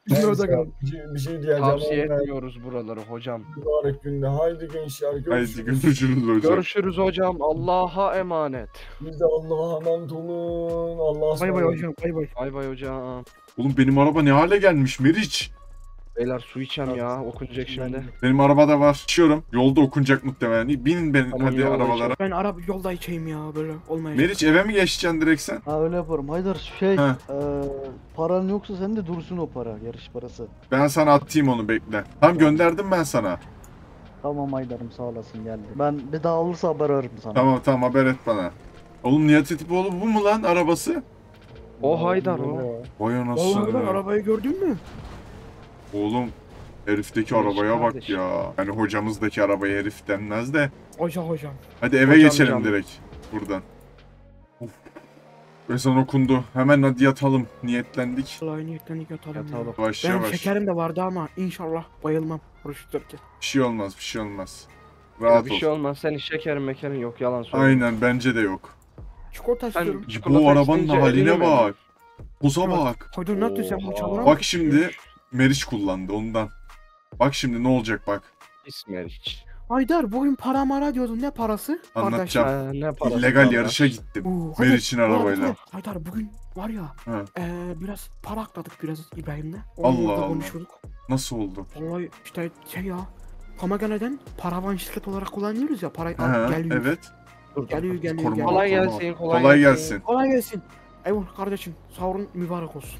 Orada Neyse, kaldı. bir şey, bir şey diyeceğim. Tavsiye ama etmiyoruz buraları hocam. mübarek günde. Haydi gençler Haydi görüşürüz. görüşürüz hocam. Görüşürüz hocam. Allah'a emanet. Biz de Allah'a emanet olun. Allah'a Bay bay ısmarladık. hocam bay bay. Bay bay hocam. Oğlum benim araba ne hale gelmiş Meriç? Beyler su içem ya. Okunacak şimdi. Benim arabada var. İçiyorum. Yolda okunacak muhtemelen. Binin ben Tamam, hadi yolda arabalara. Ben araba yolda içeyim ya böyle olmayacak. Meriç eve mi geçeceksin direkt sen? Ha öyle yaparım. Haydar şey, Ha. eee paran yoksa sen de dursun o para, yarış parası. Ben sana atayım onu bekle. Tam gönderdim ben sana. Tamam Haydar'ım, sağ olasın, geldi. Ben bir daha olursa haber veririm sana. Tamam tamam haber et bana. Oğlum Nihat Etipoğlu bu mu lan arabası? O Haydar o. Vay Vallahi ben anasını. arabayı gördün mü? Oğlum herifteki Meriç arabaya bak kardeş. ya. Yani hocamızdaki arabaya herif denmez de. Hocam hocam. Hadi eve Hocam geçelim canım. direkt. Buradan. Of. Ezan okundu. Hemen hadi yatalım. Niyetlendik. Vallahi niyetlendik yatalım. Yatalım. Ya. Yavaş Benim yavaş. şekerim de vardı ama inşallah bayılmam oruç tutarken. Bir şey olmaz bir şey olmaz. Ya Rahat bir ol. şey olmaz. Senin şekerin mekerin yok. Yalan söylüyorsun. Aynen bence de yok. Çikolata istiyorum. Sen çikolata Bu arabanın isteyince haline elini mi? bak. Poza Evet. bak. Haydar ne yaptın sen bu çabuk? Bak şimdi Meriç kullandı ondan. Bak şimdi ne olacak bak. İsmeriç. Haydar bugün para mara diyordun, ne parası? Anlatacağım. Ha, ne parası İllegal lan? yarışa gittim. Oo, Haydar, Meriç'in bu arada arabayla. Haydar bugün var ya Ha. eee biraz para akladık biraz İbrahim'le. Onu Allah orada Allah. konuşuyorduk. Nasıl oldu? Vallahi işte şey ya. Pamagana'dan paravan şirket olarak kullanıyoruz ya, parayı Ha, al geliyor. evet. Dur, Geliyor geliyor Koruma- geliyor. Kolay Koruma- gelsin. Kolay, Kolay gelsin. Kolay gelsin. Eyvallah kardeşim, sahurun mübarek olsun.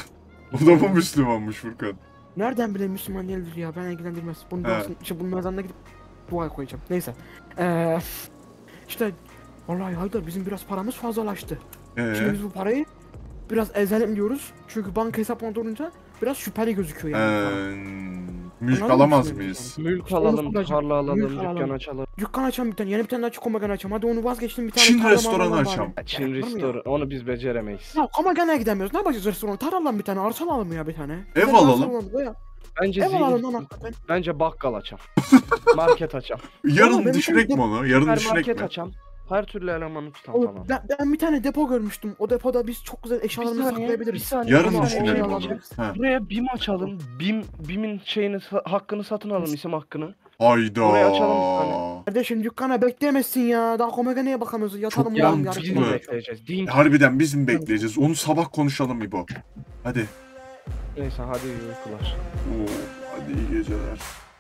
Bu da bu Müslümanmış Furkan. Nereden bileyim Müslüman değildir ya, beni ilgilendirmez. Bunun He. duasını, işte bunun mezarına gidip dua koyacağım. Neyse. Eee işte vallahi Haydar bizim biraz paramız fazlalaştı. Şimdi Ee, biz bu parayı biraz ezelim diyoruz. Çünkü banka hesabına durunca biraz şüpheli gözüküyor yani. bu para. ee, mülk Anladın mı alamaz şimdi mıyız? Mülk Onu alalım, kuracağım. tarla alalım, Mülk dükkan alalım. açalım. Dükkan açacağım bir tane, yeni bir tane daha Komagan açacağım. Hadi onu vazgeçtim, bir tane Çin tarla restoranı marla var. açalım. Çin Var mı ya? restoranı onu biz beceremeyiz. Ya Komagan'a gidemiyoruz. Ne yapacağız restoran? Tarladan bir tane arsa alalım ya bir tane. Ev Güzel bir alalım. arsa alalım ya. Bence Ev alalım zengin, lan hakikaten. bence bakkal açam. Market açam. Yarın ben bir düşünek tane mi onu? Yarın Her düşünek market mi? açam. Her türlü elemanı tutam Oğlum, falan. ben, ben bir tane depo görmüştüm. O depoda biz çok güzel Bir eşyalarımızı saniye, bir saklayabiliriz. saniye. Yarın Ama o düşünelim şeyi onu. alabiliriz. Ha. Buraya BİM açalım. BİM, BİM'in şeyini, hakkını satın alalım, isim hakkını. Hayda. Oraya açalım bir tane. Kardeşim dükkana bekleyemezsin ya. Daha Komagan'a bakamıyoruz. Yatalım Çok uyuyalım mantıklı. yarın. Biz mi Evet. bekleyeceğiz? Din. Harbiden biz mi bekleyeceğiz? Onu sabah konuşalım İbo. Hadi. Neyse hadi iyi uykular. Oo, hadi iyi geceler.